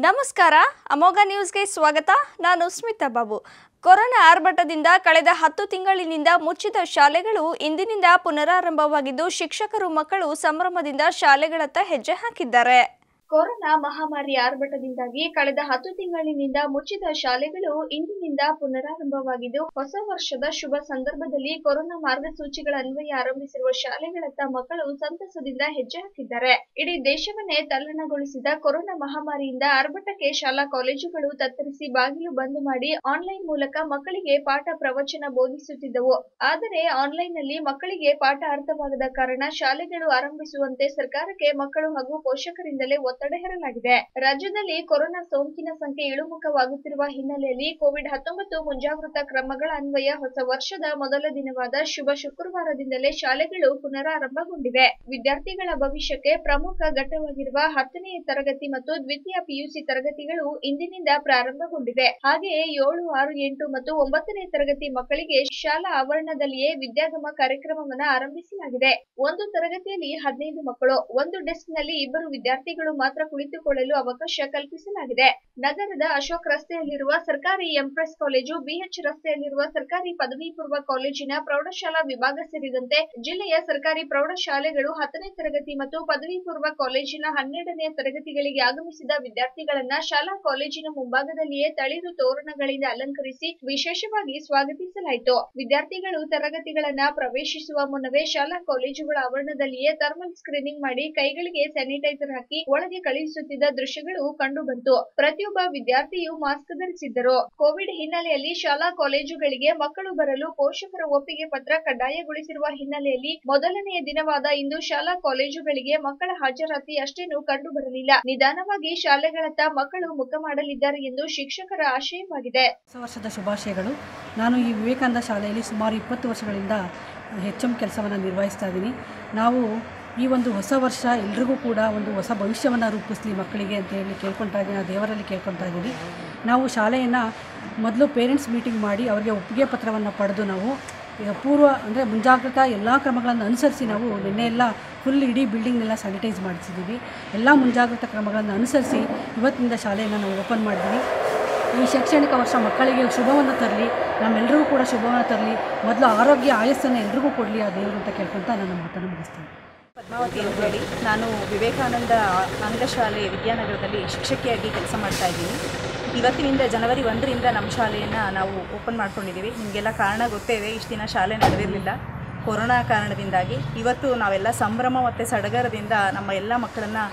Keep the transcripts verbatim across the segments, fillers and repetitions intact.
ನಮಸ್ಕಾರ ಅಮೋಘ ನ್ಯೂಸ್ಗೆ ಸ್ವಾಗತ. ನಾನು ಸ್ಮಿತಾ ಬಾಬು. ಕೊರೋನಾ ಆರ್ಭಟದಿಂದ ಕಳೆದ ಹತ್ತು ತಿಂಗಳಿನಿಂದ ಮುಚ್ಚಿದ ಶಾಲೆಗಳು ಇಂದಿನಿಂದ ಪುನರಾರಂಭವಾಗಿದ್ದು ಶಿಕ್ಷಕರು ಮಕ್ಕಳು ಸಂಭ್ರಮದಿಂದ ಶಾಲೆಗಳತ್ತ ಹೆಜ್ಜೆ ಹಾಕಿದ್ದಾರೆ. ಕೊರೋನಾ ಮಹಾಮಾರಿ ಆರ್ಭಟದಿಂದಾಗಿ ಕಳೆದ ಹತ್ತು ತಿಂಗಳಿನಿಂದ ಮುಚ್ಚಿದ ಶಾಲೆಗಳು ಇಂದಿನಿಂದ ಪುನರಾರಂಭವಾಗಿದ್ದು ಹೊಸ ವರ್ಷದ ಶುಭ ಸಂದರ್ಭದಲ್ಲಿ ಕೊರೋನಾ ಮಾರ್ಗಸೂಚಿಗಳ ಅನ್ವಯ ಆರಂಭಿಸಿರುವ ಶಾಲೆಗಳತ್ತ ಮಕ್ಕಳು ಸಂತಸದಿಂದ ಹೆಜ್ಜೆ ಹಾಕಿದ್ದಾರೆ. ಇಡೀ ದೇಶವನ್ನೇ ತಲ್ಲಣಗೊಳಿಸಿದ ಕೊರೋನಾ ಮಹಾಮಾರಿಯಿಂದ ಆರ್ಭಟಕ್ಕೆ ಶಾಲಾ ಕಾಲೇಜುಗಳು ತತ್ತರಿಸಿ ಬಾಗಿಲು ಬಂದ್ ಮಾಡಿ ಆನ್ಲೈನ್ ಮೂಲಕ ಮಕ್ಕಳಿಗೆ ಪಾಠ ಪ್ರವಚನ ಬೋಧಿಸುತ್ತಿದ್ದವು. ಆದರೆ ಆನ್ಲೈನ್ ನಲ್ಲಿ ಮಕ್ಕಳಿಗೆ ಪಾಠ ಅರ್ಥವಾಗದ ಕಾರಣ ಶಾಲೆಗಳು ಆರಂಭಿಸುವಂತೆ ಸರ್ಕಾರಕ್ಕೆ ಮಕ್ಕಳು ಹಾಗೂ ಪೋಷಕರಿಂದಲೇ ಒತ್ತಡ ಹೇರಲಾಗಿದೆ. ರಾಜ್ಯದಲ್ಲಿ ಕೊರೋನಾ ಸೋಂಕಿನ ಸಂಖ್ಯೆ ಇಳಿಮುಖವಾಗುತ್ತಿರುವ ಹಿನ್ನೆಲೆಯಲ್ಲಿ ಕೋವಿಡ್ ಹತ್ತೊಂಬತ್ತು ಮುಂಜಾಗ್ರತಾ ಕ್ರಮಗಳ ಅನ್ವಯ ಹೊಸ ವರ್ಷದ ಮೊದಲ ದಿನವಾದ ಶುಭ ಶುಕ್ರವಾರದಿಂದಲೇ ಶಾಲೆಗಳು ಪುನರಾರಂಭಗೊಂಡಿವೆ. ವಿದ್ಯಾರ್ಥಿಗಳ ಭವಿಷ್ಯಕ್ಕೆ ಪ್ರಮುಖ ಘಟ್ಟವಾಗಿರುವ ಹತ್ತನೇ ತರಗತಿ ಮತ್ತು ದ್ವಿತೀಯ ಪಿಯುಸಿ ತರಗತಿಗಳು ಇಂದಿನಿಂದ ಪ್ರಾರಂಭಗೊಂಡಿವೆ. ಹಾಗೆಯೇ ಏಳು, ಆರು, ಎಂಟು ಮತ್ತು ಒಂಬತ್ತನೇ ತರಗತಿ ಮಕ್ಕಳಿಗೆ ಶಾಲಾ ಆವರಣದಲ್ಲಿಯೇ ವಿದ್ಯಾಗಮ ಕಾರ್ಯಕ್ರಮವನ್ನು ಆರಂಭಿಸಲಾಗಿದೆ. ಒಂದು ತರಗತಿಯಲ್ಲಿ ಹದಿನೈದು ಮಕ್ಕಳು, ಒಂದು ಡೆಸ್ಕ್ ನಲ್ಲಿ ಇಬ್ಬರು ವಿದ್ಯಾರ್ಥಿಗಳು ಮಾತ್ರ ಕುಳಿತುಕೊಳ್ಳಲು ಅವಕಾಶ ಕಲ್ಪಿಸಲಾಗಿದೆ. ನಗರದ ಅಶೋಕ್ ರಸ್ತೆಯಲ್ಲಿರುವ ಸರ್ಕಾರಿ ಎಂಪ್ರೆಸ್ ಕಾಲೇಜು, ಬಿಎಚ್ ರಸ್ತೆಯಲ್ಲಿರುವ ಸರ್ಕಾರಿ ಪದವಿ ಪೂರ್ವ ಕಾಲೇಜಿನ ಪ್ರೌಢಶಾಲಾ ವಿಭಾಗ ಸೇರಿದಂತೆ ಜಿಲ್ಲೆಯ ಸರ್ಕಾರಿ ಪ್ರೌಢಶಾಲೆಗಳು ಹತ್ತನೇ ತರಗತಿ ಮತ್ತು ಪದವಿ ಪೂರ್ವ ಕಾಲೇಜಿನ ಹನ್ನೆರಡನೇ ತರಗತಿಗಳಿಗೆ ಆಗಮಿಸಿದ ವಿದ್ಯಾರ್ಥಿಗಳನ್ನ ಶಾಲಾ ಕಾಲೇಜಿನ ಮುಂಭಾಗದಲ್ಲಿಯೇ ತಳಿರು ತೋರಣಗಳಿಂದ ಅಲಂಕರಿಸಿ ವಿಶೇಷವಾಗಿ ಸ್ವಾಗತಿಸಲಾಯಿತು. ವಿದ್ಯಾರ್ಥಿಗಳು ತರಗತಿಗಳನ್ನ ಪ್ರವೇಶಿಸುವ ಮುನ್ನವೇ ಶಾಲಾ ಕಾಲೇಜುಗಳ ಆವರಣದಲ್ಲಿಯೇ ಥರ್ಮಲ್ ಸ್ಕ್ರೀನಿಂಗ್ ಮಾಡಿ ಕೈಗಳಿಗೆ ಸ್ಯಾನಿಟೈಸರ್ ಹಾಕಿ ಒಳಗೆ ಕಳುಹಿಸುತ್ತಿದ್ದ ದೃಶ್ಯಗಳು ಕಂಡುಬಂತು. ಪ್ರತಿಯೊಬ್ಬ ವಿದ್ಯಾರ್ಥಿಯು ಮಾಸ್ಕ್ ಧರಿಸಿದ್ದರು. ಕೋವಿಡ್ ಹಿನ್ನೆಲೆಯಲ್ಲಿ ಶಾಲಾ ಕಾಲೇಜುಗಳಿಗೆ ಮಕ್ಕಳು ಬರಲು ಪೋಷಕರ ಒಪ್ಪಿಗೆ ಪತ್ರ ಕಡ್ಡಾಯಗೊಳಿಸಿರುವ ಹಿನ್ನೆಲೆಯಲ್ಲಿ ಮೊದಲನೆಯ ದಿನವಾದ ಇಂದು ಶಾಲಾ ಕಾಲೇಜುಗಳಿಗೆ ಮಕ್ಕಳ ಹಾಜರಾತಿ ಅಷ್ಟೇನೂ ಕಂಡು ಬರಲಿಲ್ಲ. ನಿಧಾನವಾಗಿ ಶಾಲೆಗಳತ್ತ ಮಕ್ಕಳು ಮುಖ ಮಾಡಲಿದ್ದಾರೆ ಎಂದು ಶಿಕ್ಷಕರ ಆಶಯವಾಗಿದೆ. ಹೊಸ ವರ್ಷದ ಶುಭಾಶಯಗಳು. ನಾನು ಈ ವಿವೇಕಾನಂದ ಶಾಲೆಯಲ್ಲಿ ಸುಮಾರು ಇಪ್ಪತ್ತು ವರ್ಷಗಳಿಂದ ಹೆಚ್ ಎಂ ಕೆಲಸವನ್ನು ನಿರ್ವಹಿಸ್ತಾ ಇದ್ದೀನಿ. ನಾವು ಈ ಒಂದು ಹೊಸ ವರ್ಷ ಎಲ್ರಿಗೂ ಕೂಡ ಒಂದು ಹೊಸ ಭವಿಷ್ಯವನ್ನು ರೂಪಿಸಲಿ ಮಕ್ಕಳಿಗೆ ಅಂತ ಹೇಳಿ ಕೇಳ್ಕೊತಾ ಇದ್ದೀನಿ. ನಾವು ದೇವರಲ್ಲಿ ಕೇಳ್ಕೊತಾ ಇದ್ದೀವಿ. ನಾವು ಶಾಲೆಯನ್ನು ಮೊದಲು ಪೇರೆಂಟ್ಸ್ ಮೀಟಿಂಗ್ ಮಾಡಿ ಅವರಿಗೆ ಒಪ್ಪಿಗೆ ಪತ್ರವನ್ನು ಪಡೆದು ನಾವು ಈಗ ಪೂರ್ವ ಅಂದರೆ ಮುಂಜಾಗ್ರತಾ ಎಲ್ಲ ಕ್ರಮಗಳನ್ನು ಅನುಸರಿಸಿ ನಾವು ನಿನ್ನೆ ಎಲ್ಲ ಫುಲ್ ಇಡೀ ಬಿಲ್ಡಿಂಗ್ನೆಲ್ಲ ಸ್ಯಾನಿಟೈಸ್ ಮಾಡಿಸಿದ್ದೀವಿ. ಎಲ್ಲ ಮುಂಜಾಗ್ರತಾ ಕ್ರಮಗಳನ್ನು ಅನುಸರಿಸಿ ಇವತ್ತಿನಿಂದ ಶಾಲೆಯನ್ನು ನಾವು ಓಪನ್ ಮಾಡಿದ್ದೀವಿ. ಈ ಶೈಕ್ಷಣಿಕ ವರ್ಷ ಮಕ್ಕಳಿಗೆ ಶುಭವನ್ನು ತರಲಿ, ನಮ್ಮೆಲ್ಲರಿಗೂ ಕೂಡ ಶುಭವನ್ನು ತರಲಿ. ಮೊದಲು ಆರೋಗ್ಯ ಆಯಸ್ಸನ್ನು ಎಲ್ರಿಗೂ ಕೊಡಲಿ ಆ ದೇವರು ಅಂತ ಕೇಳ್ಕೊತ ನಾನು ಮಾತನ್ನು ಮುಗಿಸ್ತೀನಿ. ಪದ್ಮಾವತಿ ಅಂತ ಹೇಳಿ ನಾನು ವಿವೇಕಾನಂದ ಅಂಗಶಾಲೆ ವಿದ್ಯಾನಗರದಲ್ಲಿ ಶಿಕ್ಷಕಿಯಾಗಿ ಕೆಲಸ ಮಾಡ್ತಾ ಇದ್ದೀನಿ. ಇವತ್ತಿನಿಂದ ಜನವರಿ ಒಂದರಿಂದ ನಮ್ಮ ಶಾಲೆಯನ್ನು ನಾವು ಓಪನ್ ಮಾಡ್ಕೊಂಡಿದ್ದೀವಿ. ನಿಮಗೆಲ್ಲ ಕಾರಣ ಗೊತ್ತೇ ಇದೆ, ಇಷ್ಟು ದಿನ ಶಾಲೆ ನಡೆದಿರಲಿಲ್ಲ ಕೊರೋನಾ ಕಾರಣದಿಂದಾಗಿ. ಇವತ್ತು ನಾವೆಲ್ಲ ಸಂಭ್ರಮ ಮತ್ತು ಸಡಗರದಿಂದ ನಮ್ಮ ಎಲ್ಲ ಮಕ್ಕಳನ್ನು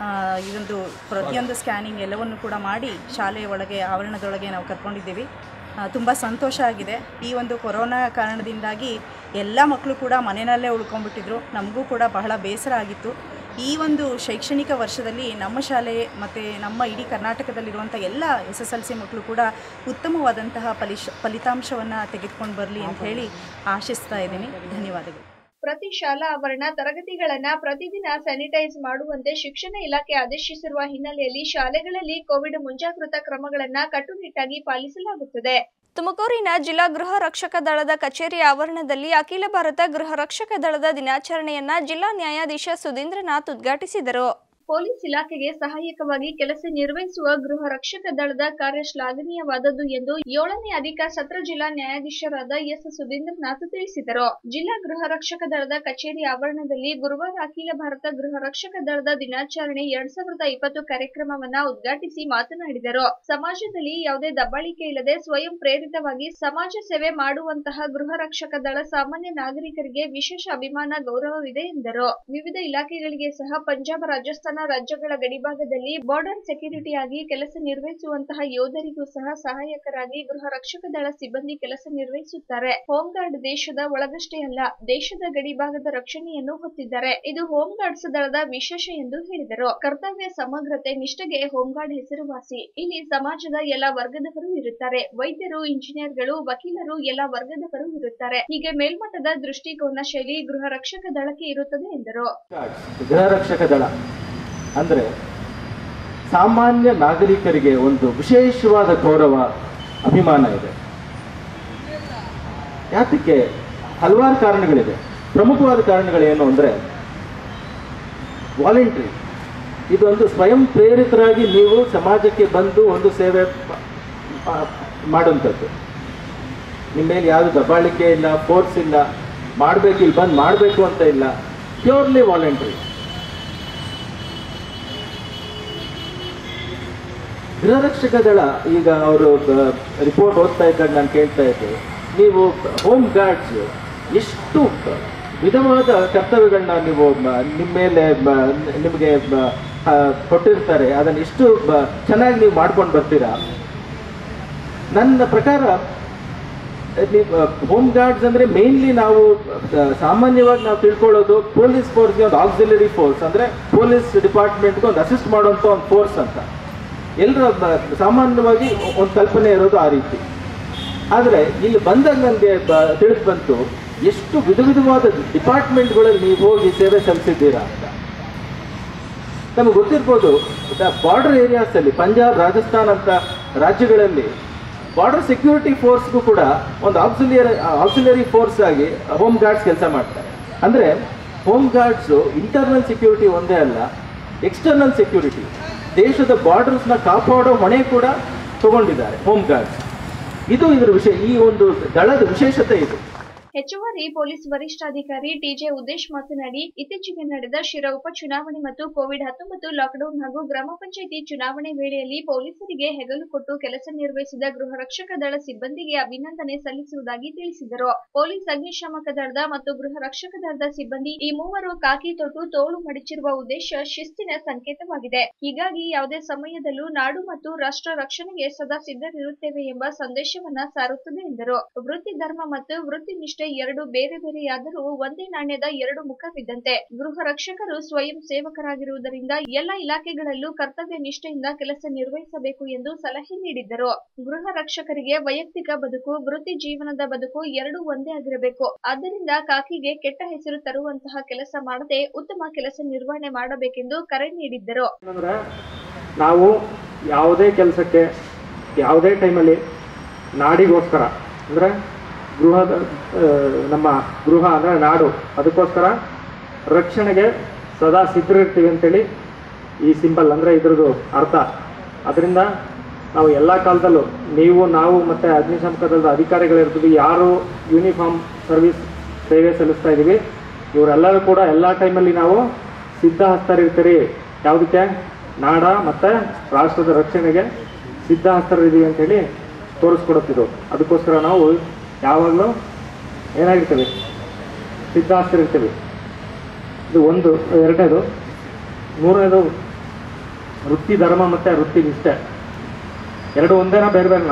ಈ ಒಂದು ಪ್ರತಿಯೊಂದು ಸ್ಕ್ಯಾನಿಂಗ್ ಎಲ್ಲವನ್ನು ಕೂಡ ಮಾಡಿ ಶಾಲೆಯ ಒಳಗೆ ಆವರಣದೊಳಗೆ ನಾವು ಕರ್ಕೊಂಡಿದ್ದೀವಿ. ತುಂಬ ಸಂತೋಷ ಆಗಿದೆ. ಈ ಒಂದು ಕೊರೋನಾ ಕಾರಣದಿಂದಾಗಿ ಎಲ್ಲ ಮಕ್ಕಳು ಕೂಡ ಮನೆಯಲ್ಲೇ ಉಳ್ಕೊಂಡ್ಬಿಟ್ಟಿದ್ರು. ನಮಗೂ ಕೂಡ ಬಹಳ ಬೇಸರ ಆಗಿತ್ತು. ಈ ಒಂದು ಶೈಕ್ಷಣಿಕ ವರ್ಷದಲ್ಲಿ ನಮ್ಮ ಶಾಲೆ ಮತ್ತು ನಮ್ಮ ಇಡೀ ಕರ್ನಾಟಕದಲ್ಲಿರುವಂಥ ಎಲ್ಲ ಎಸ್ ಎಸ್ ಎಲ್ ಸಿ ಮಕ್ಕಳು ಕೂಡ ಉತ್ತಮವಾದಂತಹ ಫಲಿಶ ಫಲಿತಾಂಶವನ್ನು ತೆಗೆದುಕೊಂಡು ಬರಲಿ ಅಂತ ಹೇಳಿ ಆಶಿಸ್ತಾ ಇದ್ದೀನಿ. ಧನ್ಯವಾದಗಳು. ಪ್ರತಿ ಶಾಲಾ ಆವರಣ ತರಗತಿಗಳನ್ನ ಪ್ರತಿದಿನ ಸ್ಯಾನಿಟೈಸ್ ಮಾಡುವಂತೆ ಶಿಕ್ಷಣ ಇಲಾಖೆ ಆದೇಶಿಸಿರುವ ಹಿನ್ನೆಲೆಯಲ್ಲಿ ಶಾಲೆಗಳಲ್ಲಿ ಕೋವಿಡ್ ಮುಂಜಾಗ್ರತಾ ಕ್ರಮಗಳನ್ನ ಕಟ್ಟುನಿಟ್ಟಾಗಿ ಪಾಲಿಸಲಾಗುತ್ತದೆ. ತುಮಕೂರಿನ ಜಿಲ್ಲಾ ಗೃಹ ರಕ್ಷಕ ದಳದ ಕಚೇರಿ ಆವರಣದಲ್ಲಿ ಅಖಿಲ ಭಾರತ ಗೃಹ ರಕ್ಷಕ ದಳದ ದಿನಾಚರಣೆಯನ್ನ ಜಿಲ್ಲಾ ನ್ಯಾಯಾಧೀಶ ಸುಧೀಂದ್ರನಾಥ್ ಉದ್ಘಾಟಿಸಿದರು. ಪೊಲೀಸ್ ಇಲಾಖೆಗೆ ಸಹಾಯಕವಾಗಿ ಕೆಲಸ ನಿರ್ವಹಿಸುವ ಗೃಹ ರಕ್ಷಕ ದಳದ ಕಾರ್ಯ ಶ್ಲಾಘನೀಯವಾದದ್ದು ಎಂದು ಏಳನೇ ಅಧಿಕ ಸತ್ರ ಜಿಲ್ಲಾ ನ್ಯಾಯಾಧೀಶರಾದ ಎಸ್ ಸುಧೀಂದ್ರನಾಥ್ ತಿಳಿಸಿದರು. ಜಿಲ್ಲಾ ಗೃಹ ರಕ್ಷಕ ದಳದ ಕಚೇರಿ ಆವರಣದಲ್ಲಿ ಗುರುವಾರ ಅಖಿಲ ಭಾರತ ಗೃಹ ರಕ್ಷಕ ದಳದ ದಿನಾಚರಣೆ ಎರಡ್ ಸಾವಿರದ ಇಪ್ಪತ್ತು ಕಾರ್ಯಕ್ರಮವನ್ನ ಉದ್ಘಾಟಿಸಿ ಮಾತನಾಡಿದರು. ಸಮಾಜದಲ್ಲಿ ಯಾವುದೇ ದಬ್ಬಾಳಿಕೆ ಇಲ್ಲದೆ ಸ್ವಯಂ ಪ್ರೇರಿತವಾಗಿ ಸಮಾಜ ಸೇವೆ ಮಾಡುವಂತಹ ಗೃಹ ರಕ್ಷಕ ದಳ ಸಾಮಾನ್ಯ ನಾಗರಿಕರಿಗೆ ವಿಶೇಷ ಅಭಿಮಾನ ಗೌರವವಿದೆ ಎಂದರು. ವಿವಿಧ ಇಲಾಖೆಗಳಿಗೆ ಸಹ ಪಂಜಾಬ್, ರಾಜಸ್ಥಾನ ರಾಜ್ಯಗಳ ಗಡಿಭಾಗದಲ್ಲಿ ಬಾರ್ಡರ್ ಸೆಕ್ಯೂರಿಟಿಯಾಗಿ ಕೆಲಸ ನಿರ್ವಹಿಸುವಂತಹ ಯೋಧರಿಗೂ ಸಹ ಸಹಾಯಕರಾಗಿ ಗೃಹ ರಕ್ಷಕ ದಳ ಸಿಬ್ಬಂದಿ ಕೆಲಸ ನಿರ್ವಹಿಸುತ್ತಾರೆ. ಹೋಮ್ ಗಾರ್ಡ್ ದೇಶದ ಒಳಗಷ್ಟೇ ಅಲ್ಲ, ದೇಶದ ಗಡಿಭಾಗದ ರಕ್ಷಣೆಯನ್ನು ಹೊತ್ತಿದ್ದಾರೆ. ಇದು ಹೋಮ್ ಗಾರ್ಡ್ಸ್ ದಳದ ವಿಶೇಷ ಎಂದು ಹೇಳಿದರು. ಕರ್ತವ್ಯ ಸಮಗ್ರತೆ, ನಿಷ್ಠೆಗೆ ಹೋಮ್ ಗಾರ್ಡ್ ಹೆಸರುವಾಸಿ. ಇಲ್ಲಿ ಸಮಾಜದ ಎಲ್ಲ ವರ್ಗದವರು ಇರುತ್ತಾರೆ. ವೈದ್ಯರು, ಇಂಜಿನಿಯರ್ಗಳು, ವಕೀಲರು ಎಲ್ಲ ವರ್ಗದವರು ಇರುತ್ತಾರೆ. ಹೀಗೆ ಮೇಲ್ಮಟ್ಟದ ದೃಷ್ಟಿಕೋನ ಶೈಲಿ ಗೃಹ ರಕ್ಷಕ ದಳಕ್ಕೆ ಇರುತ್ತದೆ ಎಂದರು. ಗೃಹ ರಕ್ಷಕ ದಳ ಅಂದರೆ ಸಾಮಾನ್ಯ ನಾಗರಿಕರಿಗೆ ಒಂದು ವಿಶೇಷವಾದ ಗೌರವ, ಅಭಿಮಾನ ಇದೆ. ಯಾತಕ್ಕೆ? ಹಲವಾರು ಕಾರಣಗಳಿದೆ. ಪ್ರಮುಖವಾದ ಕಾರಣಗಳೇನು ಅಂದರೆ ವಾಲಂಟ್ರಿ ಇದೊಂದು ಸ್ವಯಂ ಪ್ರೇರಿತರಾಗಿ ನೀವು ಸಮಾಜಕ್ಕೆ ಬಂದು ಒಂದು ಸೇವೆ ಮಾಡುವಂಥದ್ದು. ನಿಮ್ಮ ಮೇಲೆ ಯಾವುದು ದಬ್ಬಾಳಿಕೆ ಇಲ್ಲ, ಫೋರ್ಸ್ ಇಲ್ಲ, ಮಾಡಬೇಕು ಇಲ್ಲಿ ಬಂದು ಮಾಡಬೇಕು ಅಂತ ಇಲ್ಲ, ಪ್ಯೂರ್ಲಿ ವಾಲಂಟ್ರಿ. ಗೃಹರಕ್ಷಕ ದಳ ಈಗ ಅವರು ರಿಪೋರ್ಟ್ ಓದ್ತಾ ಇದ್ದಾಗ ನಾನು ಕೇಳ್ತಾ ಇದ್ದೆ, ನೀವು ಹೋಮ್ ಗಾರ್ಡ್ಸ್ ಎಷ್ಟು ವಿಧವಾದ ಕರ್ತವ್ಯಗಳನ್ನ ನೀವು ನಿಮ್ಮ ಮೇಲೆ ನಿಮಗೆ ಕೊಟ್ಟಿರ್ತಾರೆ, ಅದನ್ನು ಎಷ್ಟು ಚೆನ್ನಾಗಿ ನೀವು ಮಾಡ್ಕೊಂಡು ಬರ್ತೀರಾ. ನನ್ನ ಪ್ರಕಾರ ನೀವು ಹೋಮ್ ಗಾರ್ಡ್ಸ್ ಅಂದರೆ ಮೇನ್ಲಿ ನಾವು ಸಾಮಾನ್ಯವಾಗಿ ನಾವು ತಿಳ್ಕೊಳ್ಳೋದು ಪೊಲೀಸ್ ಫೋರ್ಸ್ಗೆ ಒಂದು ಆಕ್ಸಿಲರಿ ಫೋರ್ಸ್, ಅಂದರೆ ಪೊಲೀಸ್ ಡಿಪಾರ್ಟ್ಮೆಂಟ್ಗೆ ಒಂದು ಅಸಿಸ್ಟ್ ಮಾಡೋಂಥ ಒಂದು ಫೋರ್ಸ್ ಅಂತ ಎಲ್ಲರ ಸಾಮಾನ್ಯವಾಗಿ ಒಂದು ಕಲ್ಪನೆ ಇರೋದು ಆ ರೀತಿ. ಆದರೆ ಇಲ್ಲಿ ಬಂದಾಗ ನನಗೆ ತಿಳಿದು ಬಂತು ಎಷ್ಟು ವಿಧ ವಿಧವಾದ ಡಿಪಾರ್ಟ್ಮೆಂಟ್ಗಳಲ್ಲಿ ನೀವು ಹೋಗಿ ಸೇವೆ ಸಲ್ಲಿಸಿದ್ದೀರಾ ಅಂತ. ನಮಗೆ ಗೊತ್ತಿರ್ಬೋದು, ಬಾರ್ಡರ್ ಏರಿಯಾಸಲ್ಲಿ ಪಂಜಾಬ್, ರಾಜಸ್ಥಾನ್ ಅಂತ ರಾಜ್ಯಗಳಲ್ಲಿ ಬಾರ್ಡರ್ ಸೆಕ್ಯೂರಿಟಿ ಫೋರ್ಸ್ಗೂ ಕೂಡ ಒಂದು ಆಕ್ಸಿಲಿಯರಿ ಆಕ್ಸಿಲರಿ ಫೋರ್ಸ್ ಆಗಿ ಹೋಮ್ ಗಾರ್ಡ್ಸ್ ಕೆಲಸ ಮಾಡ್ತಾರೆ. ಅಂದರೆ ಹೋಮ್ ಗಾರ್ಡ್ಸು ಇಂಟರ್ನಲ್ ಸೆಕ್ಯೂರಿಟಿ ಒಂದೇ ಅಲ್ಲ, ಎಕ್ಸ್ಟರ್ನಲ್ ಸೆಕ್ಯೂರಿಟಿ, ದೇಶದ ಬಾರ್ಡರ್ಸ್ನ ಕಾಪಾಡೋ ಹೊಣೆ ಕೂಡ ತಗೊಂಡಿದ್ದಾರೆ ಹೋಮ್ ಗಾರ್ಡ್ಸ್. ಇದು ಇದರ ವಿಷಯ, ಈ ಒಂದು ದಳದ ವಿಶೇಷತೆ ಇದು. ಹೆಚ್ಚುವರಿ ಪೊಲೀಸ್ ವರಿಷ್ಠಾಧಿಕಾರಿ ಟಿಜೆ ಉದ್ದೇಶ್ ಮಾತನಾಡಿ, ಇತ್ತೀಚೆಗೆ ನಡೆದ ಶಿರಾ ಉಪಚುನಾವಣೆ ಮತ್ತು ಕೋವಿಡ್ ಹತ್ತೊಂಬತ್ತು ಲಾಕ್ಡೌನ್ ಹಾಗೂ ಗ್ರಾಮ ಪಂಚಾಯಿತಿ ಚುನಾವಣೆ ವೇಳೆಯಲ್ಲಿ ಪೊಲೀಸರಿಗೆ ಹೆಗಲು ಕೊಟ್ಟು ಕೆಲಸ ನಿರ್ವಹಿಸಿದ ಗೃಹ ರಕ್ಷಕ ದಳ ಸಿಬ್ಬಂದಿಗೆ ಅಭಿನಂದನೆ ಸಲ್ಲಿಸುವುದಾಗಿ ತಿಳಿಸಿದರು. ಪೊಲೀಸ್ ಅಗ್ನಿಶಾಮಕ ದಳದ ಮತ್ತು ಗೃಹ ರಕ್ಷಕ ದಳದ ಸಿಬ್ಬಂದಿ ಈ ಮೂವರು ಕಾಕಿ ತೊಟ್ಟು ತೋಳು ಮಡಿಚಿರುವ ಉದ್ದೇಶ ಶಿಸ್ತಿನ ಸಂಕೇತವಾಗಿದೆ. ಹೀಗಾಗಿ ಯಾವುದೇ ಸಮಯದಲ್ಲೂ ನಾಡು ಮತ್ತು ರಾಷ್ಟ್ರ ರಕ್ಷಣೆಗೆ ಸದಾ ಸಿದ್ಧರಿರುತ್ತೇವೆ ಎಂಬ ಸಂದೇಶವನ್ನ ಸಾರುತ್ತದೆ ಎಂದರು. ವೃತ್ತಿ ಧರ್ಮ ಮತ್ತು ವೃತ್ತಿ ನಿಷ್ಠೆ ಎರಡು ಬೇರೆ ಬೇರೆಯಾದರೂ ಒಂದೇ ನಾಣ್ಯದ ಎರಡು ಮುಖವಿದ್ದಂತೆ. ಗೃಹ ರಕ್ಷಕರು ಸ್ವಯಂ ಸೇವಕರಾಗಿರುವುದರಿಂದ ಎಲ್ಲ ಇಲಾಖೆಗಳಲ್ಲೂ ಕರ್ತವ್ಯ ನಿಷ್ಠೆಯಿಂದ ಕೆಲಸ ನಿರ್ವಹಿಸಬೇಕು ಎಂದು ಸಲಹೆ ನೀಡಿದ್ದರು. ಗೃಹ ರಕ್ಷಕರಿಗೆ ವೈಯಕ್ತಿಕ ಬದುಕು, ವೃತ್ತಿ ಜೀವನದ ಬದುಕು ಎರಡೂ ಒಂದೇ ಆಗಿರಬೇಕು. ಆದ್ದರಿಂದ ಕಾಕಿಗೆ ಕೆಟ್ಟ ಹೆಸರು ತರುವಂತಹ ಕೆಲಸ ಮಾಡದೆ ಉತ್ತಮ ಕೆಲಸ ನಿರ್ವಹಣೆ ಮಾಡಬೇಕೆಂದು ಕರೆ ನೀಡಿದ್ದರು. ನಾವು ಯಾವುದೇ ಕೆಲಸಕ್ಕೆ ಯಾವುದೇ ಟೈಮಲ್ಲಿ ನಾಡಿಗೋಸ್ಕರ ಅಂದ್ರೆ ಗೃಹದ ನಮ್ಮ ಗೃಹ ಅಂದರೆ ನಾಡು, ಅದಕ್ಕೋಸ್ಕರ ರಕ್ಷಣೆಗೆ ಸದಾ ಸಿದ್ಧರಿರ್ತೀವಿ ಅಂತೇಳಿ ಈ ಸಿಂಬಲ್ ಅಂದರೆ ಇದ್ರದ್ದು ಅರ್ಥ. ಅದರಿಂದ ನಾವು ಎಲ್ಲ ಕಾಲದಲ್ಲೂ ನೀವು ನಾವು ಮತ್ತು ಅಗ್ನಿಶಾಮಕ ದಳದ ಅಧಿಕಾರಿಗಳಿರ್ತೀವಿ, ಯಾರು ಯೂನಿಫಾರ್ಮ್ ಸರ್ವಿಸ್ ಸೇವೆ ಸಲ್ಲಿಸ್ತಾ ಇದ್ದೀವಿ, ಇವರೆಲ್ಲರೂ ಕೂಡ ಎಲ್ಲ ಟೈಮಲ್ಲಿ ನಾವು ಸಿದ್ಧ ಹಸ್ತರಿರ್ತೀರಿ. ಯಾವುದಕ್ಕೆ? ನಾಡ ಮತ್ತು ರಾಷ್ಟ್ರದ ರಕ್ಷಣೆಗೆ ಸಿದ್ಧ ಹಸ್ತರಿದ್ದೀವಿ ಅಂಥೇಳಿ ತೋರಿಸ್ಕೊಡುತ್ತಿದ್ದು. ಅದಕ್ಕೋಸ್ಕರ ನಾವು ಯಾವಾಗಲೂ ಏನಾಗಿರ್ತೀವಿ? ಸಿದ್ಧಾಸ್ತಿರ್ತೀವಿ. ಇದು ಒಂದು. ಎರಡನೇದು. ಮೂರನೇದು ವೃತ್ತಿ ಧರ್ಮ ಮತ್ತು ವೃತ್ತಿ ನಿಷ್ಠೆ ಎರಡು ಒಂದೇನಾ ಬೇರೆ ಬೇರೆನಾ?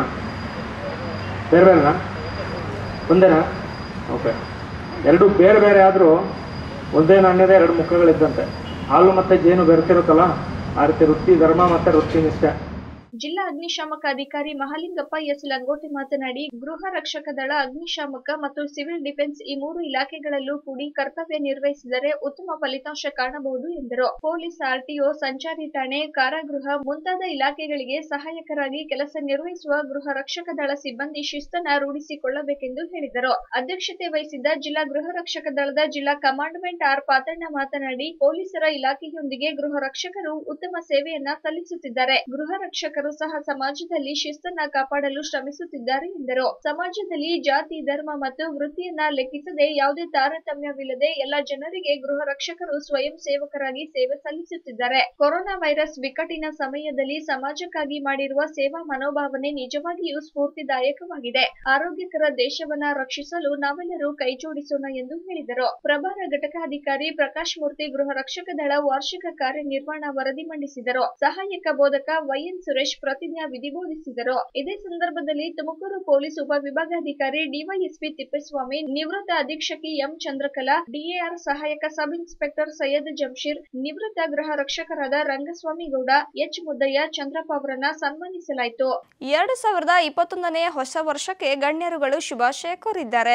ಬೇರೆ ಬೇರೆನಾ? ಒಂದೇನಾ? ಓಕೆ. ಎರಡು ಬೇರೆ ಬೇರೆ ಆದರೂ ಒಂದೇ ನಾಣ್ಯದ ಎರಡು ಮುಖಗಳಿದ್ದಂತೆ. ಹಾಲು ಮತ್ತು ಜೇನು ಬೆರೆತಿರುತ್ತಲ್ಲ, ಆ ರೀತಿ ವೃತ್ತಿ ಧರ್ಮ ಮತ್ತು ವೃತ್ತಿ ನಿಷ್ಠೆ. ಜಿಲ್ಲಾ ಅಗ್ನಿಶಾಮಕ ಅಧಿಕಾರಿ ಮಹಾಲಿಂಗಪ್ಪ ಎಸ್ ಲಂಗೋಟಿ ಮಾತನಾಡಿ, ಗೃಹ ರಕ್ಷಕ ದಳ, ಅಗ್ನಿಶಾಮಕ ಮತ್ತು ಸಿವಿಲ್ ಡಿಫೆನ್ಸ್ ಈ ಮೂರು ಇಲಾಖೆಗಳಲ್ಲೂ ಕೂಡಿ ಕರ್ತವ್ಯ ನಿರ್ವಹಿಸಿದರೆ ಉತ್ತಮ ಫಲಿತಾಂಶ ಕಾಣಬಹುದು ಎಂದರು. ಪೊಲೀಸ್, ಆರ್ಟಿಒ, ಸಂಚಾರಿ ಠಾಣೆ, ಕಾರಾಗೃಹ ಮುಂತಾದ ಇಲಾಖೆಗಳಿಗೆ ಸಹಾಯಕರಾಗಿ ಕೆಲಸ ನಿರ್ವಹಿಸುವ ಗೃಹ ರಕ್ಷಕ ದಳ ಸಿಬ್ಬಂದಿ ಶಿಸ್ತನ್ನ ರೂಢಿಸಿಕೊಳ್ಳಬೇಕೆಂದು ಹೇಳಿದರು. ಅಧ್ಯಕ್ಷತೆ ವಹಿಸಿದ್ದ ಜಿಲ್ಲಾ ಗೃಹ ರಕ್ಷಕ ದಳದ ಜಿಲ್ಲಾ ಕಮಾಂಡ್ಮೆಂಟ್ ಆರ್ ಪಾತಣ್ಣ ಮಾತನಾಡಿ, ಪೊಲೀಸರ ಇಲಾಖೆಯೊಂದಿಗೆ ಗೃಹ ರಕ್ಷಕರು ಉತ್ತಮ ಸೇವೆಯನ್ನ ಸಲ್ಲಿಸುತ್ತಿದ್ದಾರೆ. ಗೃಹ ರಕ್ಷಕರು ಸಹ ಸಮಾಜದಲ್ಲಿ ಶಿಸ್ತನ್ನ ಕಾಪಾಡಲು ಶ್ರಮಿಸುತ್ತಿದ್ದಾರೆ ಎಂದರು. ಸಮಾಜದಲ್ಲಿ ಜಾತಿ, ಧರ್ಮ ಮತ್ತು ವೃತ್ತಿಯನ್ನ ಲೆಕ್ಕಿಸದೆ ಯಾವುದೇ ತಾರತಮ್ಯವಿಲ್ಲದೆ ಎಲ್ಲ ಜನರಿಗೆ ಗೃಹ ರಕ್ಷಕರು ಸ್ವಯಂ ಸೇವಕರಾಗಿ ಸೇವೆ ಸಲ್ಲಿಸುತ್ತಿದ್ದಾರೆ. ಕೊರೋನಾ ವೈರಸ್ ಬಿಕ್ಕಟ್ಟಿನ ಸಮಯದಲ್ಲಿ ಸಮಾಜಕ್ಕಾಗಿ ಮಾಡಿರುವ ಸೇವಾ ಮನೋಭಾವನೆ ನಿಜವಾಗಿಯೂ ಸ್ಫೂರ್ತಿದಾಯಕವಾಗಿದೆ. ಆರೋಗ್ಯಕರ ದೇಶವನ್ನ ರಕ್ಷಿಸಲು ನಾವೆಲ್ಲರೂ ಕೈಜೋಡಿಸೋಣ ಎಂದು ಹೇಳಿದರು. ಪ್ರಭಾರ ಘಟಕಾಧಿಕಾರಿ ಪ್ರಕಾಶ್ ಮೂರ್ತಿ ಗೃಹ ರಕ್ಷಕ ದಳ ವಾರ್ಷಿಕ ಕಾರ್ಯನಿರ್ವಹಣಾ ವರದಿ ಮಂಡಿಸಿದರು. ಸಹಾಯಕ ಬೋಧಕ ವೈಎನ್ ಸುರೇಶ್ ಪ್ರತಿಜ್ಞಾ ವಿಧಿ ಬೋಧಿಸಿದರು. ಇದೇ ಸಂದರ್ಭದಲ್ಲಿ ತುಮಕೂರು ಪೊಲೀಸ್ ಉಪವಿಭಾಗಾಧಿಕಾರಿ ಡಿವೈಎಸ್ಪಿ ತಿಪ್ಪೇಸ್ವಾಮಿ, ನಿವೃತ್ತ ಅಧೀಕ್ಷಕಿ ಎಂ ಚಂದ್ರಕಲಾ, ಡಿಎಆರ್ ಸಹಾಯಕ ಸಬ್ ಇನ್ಸ್ಪೆಕ್ಟರ್ ಸೈಯದ್ ಜಂಶೀರ್, ನಿವೃತ್ತ ಗೃಹ ರಕ್ಷಕರಾದ ರಂಗಸ್ವಾಮಿ ಗೌಡ, ಎಚ್ ಮುದ್ದಯ್ಯ, ಚಂದ್ರಪ್ಪ ಅವರನ್ನ ಸನ್ಮಾನಿಸಲಾಯಿತು. ಎರಡು ಸಾವಿರದ ಇಪ್ಪತ್ತೊಂದನೇ ಹೊಸ ವರ್ಷಕ್ಕೆ ಗಣ್ಯರುಗಳು ಶುಭಾಶಯ ಕೋರಿದ್ದಾರೆ.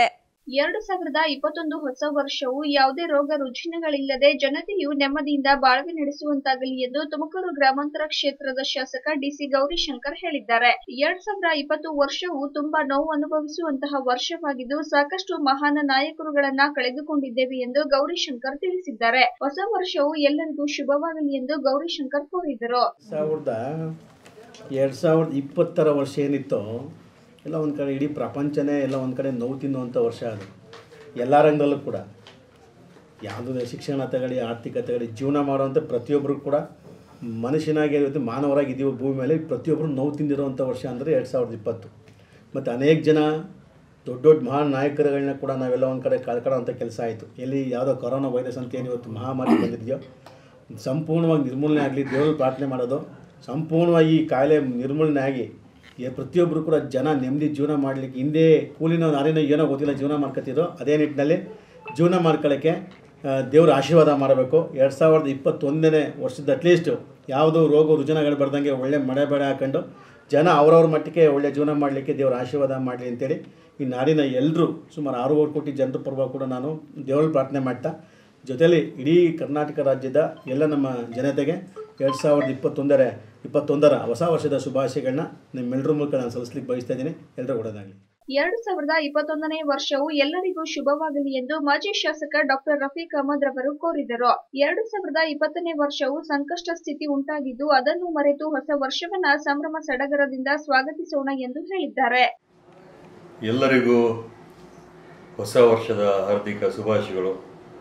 ಎರಡು ಸಾವಿರದ ಇಪ್ಪತ್ತೊಂದು ಹೊಸ ವರ್ಷವು ಯಾವುದೇ ರೋಗ ರುಜಿನಗಳಿಲ್ಲದೆ ಜನತೆಯು ನೆಮ್ಮದಿಯಿಂದ ಬಾಳ್ವೆ ನಡೆಸುವಂತಾಗಲಿ ಎಂದು ತುಮಕೂರು ಗ್ರಾಮಾಂತರ ಕ್ಷೇತ್ರದ ಶಾಸಕ ಡಿಸಿ ಗೌರಿಶಂಕರ್ ಹೇಳಿದ್ದಾರೆ. ಎರಡ್ ಸಾವಿರದ ಇಪ್ಪತ್ತು ವರ್ಷವು ತುಂಬಾ ನೋವು ಅನುಭವಿಸುವಂತಹ ವರ್ಷವಾಗಿದ್ದು ಸಾಕಷ್ಟು ಮಹಾನ್ ನಾಯಕರುಗಳನ್ನ ಕಳೆದುಕೊಂಡಿದ್ದೇವೆ ಎಂದು ಗೌರಿಶಂಕರ್ ತಿಳಿಸಿದ್ದಾರೆ. ಹೊಸ ವರ್ಷವು ಎಲ್ಲರಿಗೂ ಶುಭವಾಗಲಿ ಎಂದು ಗೌರಿಶಂಕರ್ ಕೋರಿದರು. ಸಾವಿರದ ಎರಡು ಸಾವಿರದ ಇಪ್ಪತ್ತರ ವರ್ಷ ಏನಿತ್ತು ಎಲ್ಲ ಒಂದು ಕಡೆ ಇಡೀ ಪ್ರಪಂಚನೇ ಎಲ್ಲ ಒಂದು ಕಡೆ ನೋವು ತಿನ್ನುವಂಥ ವರ್ಷ ಅದು. ಎಲ್ಲ ರಂಗದಲ್ಲೂ ಕೂಡ ಯಾವುದೇ ಶಿಕ್ಷಣ ತಗೊಳ್ಳಿ, ಆರ್ಥಿಕತೆ ತಗೊಳ್ಳಿ, ಜೀವನ ಮಾಡುವಂಥ ಪ್ರತಿಯೊಬ್ಬರು ಕೂಡ ಮನುಷ್ಯನಾಗಿ ಇವತ್ತು ಮಾನವರಾಗಿದ್ದೀವಿ ಭೂಮಿ ಮೇಲೆ. ಪ್ರತಿಯೊಬ್ಬರು ನೋವು ತಿಂದಿರುವಂಥ ವರ್ಷ ಅಂದರೆ ಎರಡು ಸಾವಿರದ ಇಪ್ಪತ್ತು. ಮತ್ತು ಅನೇಕ ಜನ ದೊಡ್ಡ ದೊಡ್ಡ ಮಹಾನ್ ನಾಯಕರುಗಳನ್ನ ಕೂಡ ನಾವೆಲ್ಲ ಒಂದು ಕಡೆ ಕಳ್ಕೊಳ್ಳೋಂಥ ಕೆಲಸ ಆಯಿತು. ಎಲ್ಲಿ ಯಾವುದೋ ಕೊರೋನಾ ವೈರಸ್ ಅಂತ ಏನು ಇವತ್ತು ಮಹಾಮಾರಿ ಬಂದಿದೆಯೋ ಸಂಪೂರ್ಣವಾಗಿ ನಿರ್ಮೂಲನೆ ಆಗಲಿ ದೇವರು ಪ್ರಾರ್ಥನೆ ಮಾಡೋದು. ಸಂಪೂರ್ಣವಾಗಿ ಈ ಕಾಯಿಲೆ ನಿರ್ಮೂಲನೆ ಆಗಿ ಪ್ರತಿಯೊಬ್ಬರು ಕೂಡ ಜನ ನೆಮ್ಮದಿ ಜೀವನ ಮಾಡಲಿಕ್ಕೆ, ಹಿಂದೆ ಕೂಲಿನೋ ನಾರಿನೋ ಏನೋ ಗೊತ್ತಿಲ್ಲ ಜೀವನ ಮಾಡ್ಕೊತಿದ್ರು, ಅದೇ ನಿಟ್ಟಿನಲ್ಲಿ ಜೀವನ ಮಾಡ್ಕೊಳ್ಳೋಕ್ಕೆ ದೇವ್ರ ಆಶೀರ್ವಾದ ಮಾಡಬೇಕು. ಎರಡು ಸಾವಿರದ ಇಪ್ಪತ್ತೊಂದನೇ ವರ್ಷದ ಅಟ್ಲೀಸ್ಟು ಯಾವುದೋ ರೋಗ ರುಜಿನಗಳು ಬರ್ದಂಗೆ ಒಳ್ಳೆ ಮಳೆ ಬೆಳೆ ಹಾಕೊಂಡು ಜನ ಅವ್ರವ್ರ ಮಟ್ಟಕ್ಕೆ ಒಳ್ಳೆ ಜೀವನ ಮಾಡಲಿಕ್ಕೆ ದೇವ್ರ ಆಶೀರ್ವಾದ ಮಾಡಲಿ ಅಂತೇಳಿ ಈ ನಾಡಿನ ಎಲ್ಲರೂ ಸುಮಾರು ಆರೂವರೆ ಕೋಟಿ ಜನರ ಪರವಾಗಿ ಕೂಡ ನಾನು ದೇವರ ಪ್ರಾರ್ಥನೆ ಮಾಡ್ತಾ, ಜೊತೆಯಲ್ಲಿ ಇಡೀ ಕರ್ನಾಟಕ ರಾಜ್ಯದ ಎಲ್ಲ ನಮ್ಮ ಜನತೆಗೆ ಎರಡು ಸಾವಿರದ ಇಪ್ಪತ್ತೊಂದರ ಇಪ್ಪತ್ತೊಂದರ ಹೊಸ ವರ್ಷದ ಶುಭಾಶಯಗಳನ್ನ ನಿಮ್ಮೆಲ್ಲರ ಮೂಲಕ ನಾನು ಸಲ್ಲಿಸಲಿಕ್ಕೆ ಬಯಸ್ತಾ ಇದ್ದೀನಿ. ಎಲ್ಲರೂ ಒಳ್ಳೆಯದಾಗಲಿ. ಎರಡು ಸಾವಿರದ ಇಪ್ಪತ್ತೊಂದನೇ ವರ್ಷವು ಎಲ್ಲರಿಗೂ ಶುಭವಾಗಲಿ ಎಂದು ಮಾಜಿ ಶಾಸಕ ಡಾಕ್ಟರ್ ರಫೀಕ್ ಅಹಮದ್ ರವರು ಕೋರಿದರು. ಎರಡು ಸಾವಿರದ ಇಪ್ಪತ್ತನೇ ವರ್ಷವು ಸಂಕಷ್ಟ ಸ್ಥಿತಿ ಉಂಟಾಗಿದ್ದು ಅದನ್ನು ಮರೆತು ಹೊಸ ವರ್ಷವನ್ನ ಸಂಭ್ರಮ ಸಡಗರದಿಂದ ಸ್ವಾಗತಿಸೋಣ ಎಂದು ಹೇಳಿದ್ದಾರೆ. ಎಲ್ಲರಿಗೂ ಹೊಸ ವರ್ಷದ ಹಾರ್ದಿಕ ಶುಭಾಶಯಗಳು.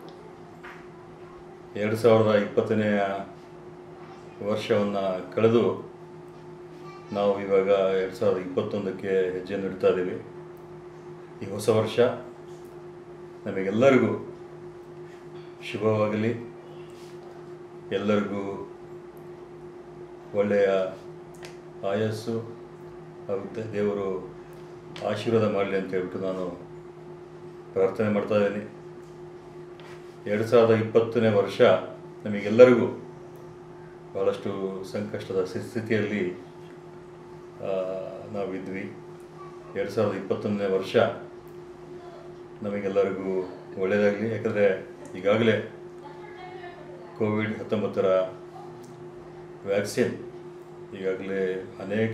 ಎರಡು ಸಾವಿರದ ಇಪ್ಪತ್ತನೆಯ ವರ್ಷವನ್ನು ಕಳೆದು ನಾವು ಇವಾಗ ಎರಡು ಸಾವಿರದ ಇಪ್ಪತ್ತೊಂದಕ್ಕೆ ಹೆಜ್ಜೆ ನೀಡ್ತಾ ಇದ್ದೀವಿ. ಈ ಹೊಸ ವರ್ಷ ನಮಗೆಲ್ಲರಿಗೂ ಶುಭವಾಗಲಿ, ಎಲ್ಲರಿಗೂ ಒಳ್ಳೆಯ ಆಯಸ್ಸು ಆಗುತ್ತೆ, ದೇವರು ಆಶೀರ್ವಾದ ಮಾಡಲಿ ಅಂತ ಹೇಳ್ಬಿಟ್ಟು ನಾನು ಪ್ರಾರ್ಥನೆ ಮಾಡ್ತಾ ಇದ್ದೀನಿ. ಎರಡು ಸಾವಿರದ ಇಪ್ಪತ್ತನೇ ವರ್ಷ ನಮಗೆಲ್ಲರಿಗೂ ಭಾಳಷ್ಟು ಸಂಕಷ್ಟದ ಸ್ಥಿತಿಯಲ್ಲಿ ನಾವಿದ್ವಿ. ಎರಡು ಸಾವಿರದ ಇಪ್ಪತ್ತೊಂದನೇ ವರ್ಷ ನಮಗೆಲ್ಲರಿಗೂ ಒಳ್ಳೆಯದಾಗಲಿ. ಯಾಕಂದರೆ ಈಗಾಗಲೇ ಕೋವಿಡ್ ಹತ್ತೊಂಬತ್ತರ ವ್ಯಾಕ್ಸಿನ್ ಈಗಾಗಲೇ ಅನೇಕ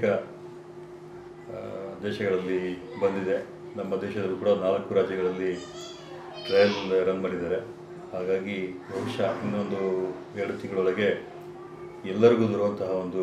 ದೇಶಗಳಲ್ಲಿ ಬಂದಿದೆ. ನಮ್ಮ ದೇಶದಲ್ಲೂ ಕೂಡ ನಾಲ್ಕು ರಾಜ್ಯಗಳಲ್ಲಿ ಟ್ರಯಲ್ ರನ್ ಮಾಡಿದ್ದಾರೆ. ಹಾಗಾಗಿ ಬಹುಶಃ ಇನ್ನೊಂದು ಎರಡು ತಿಂಗಳೊಳಗೆ ಎಲ್ಲರಿಗೂ ದೊರೆಯುವಂತಹ ಒಂದು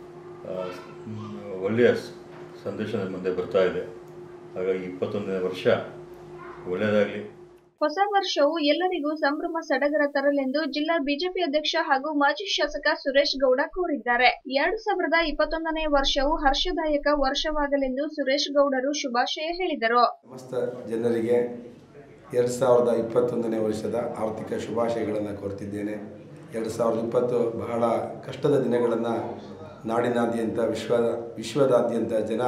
ಒಳ್ಳೆಯ ಸಂದೇಶ ನಮ್ಮ ಮುಂದೆ ಬರ್ತಾ ಇದೆ. ಹಾಗಾಗಿ ಇಪ್ಪತ್ತೊಂದನೇ ವರ್ಷ ಒಳ್ಳೆಯದಾಗಲಿ. ಹೊಸ ವರ್ಷವು ಎಲ್ಲರಿಗೂ ಸಂಭ್ರಮ ಸಡಗರ ತರಲೆಂದು ಜಿಲ್ಲಾ ಬಿಜೆಪಿ ಅಧ್ಯಕ್ಷ ಹಾಗೂ ಮಾಜಿ ಶಾಸಕ ಸುರೇಶ್ ಗೌಡ ಕೋರಿದ್ದಾರೆ. ಎರಡು ಸಾವಿರದ ಇಪ್ಪತ್ತೊಂದನೇ ವರ್ಷವು ಹರ್ಷದಾಯಕ ವರ್ಷವಾಗಲೆಂದು ಸುರೇಶ್ ಗೌಡರು ಶುಭಾಶಯ ಹೇಳಿದರು. ಸಮಸ್ತ ಜನರಿಗೆ ಎರಡು ಸಾವಿರದ ಇಪ್ಪತ್ತೊಂದನೇ ವರ್ಷದ ಆರ್ಥಿಕ ಶುಭಾಶಯಗಳನ್ನು ಕೋರ್ತಿದ್ದೇನೆ. ಎರಡು ಸಾವಿರದ ಇಪ್ಪತ್ತು ಬಹಳ ಕಷ್ಟದ ದಿನಗಳನ್ನು ನಾಡಿನಾದ್ಯಂತ ವಿಶ್ವ ವಿಶ್ವದಾದ್ಯಂತ ಜನ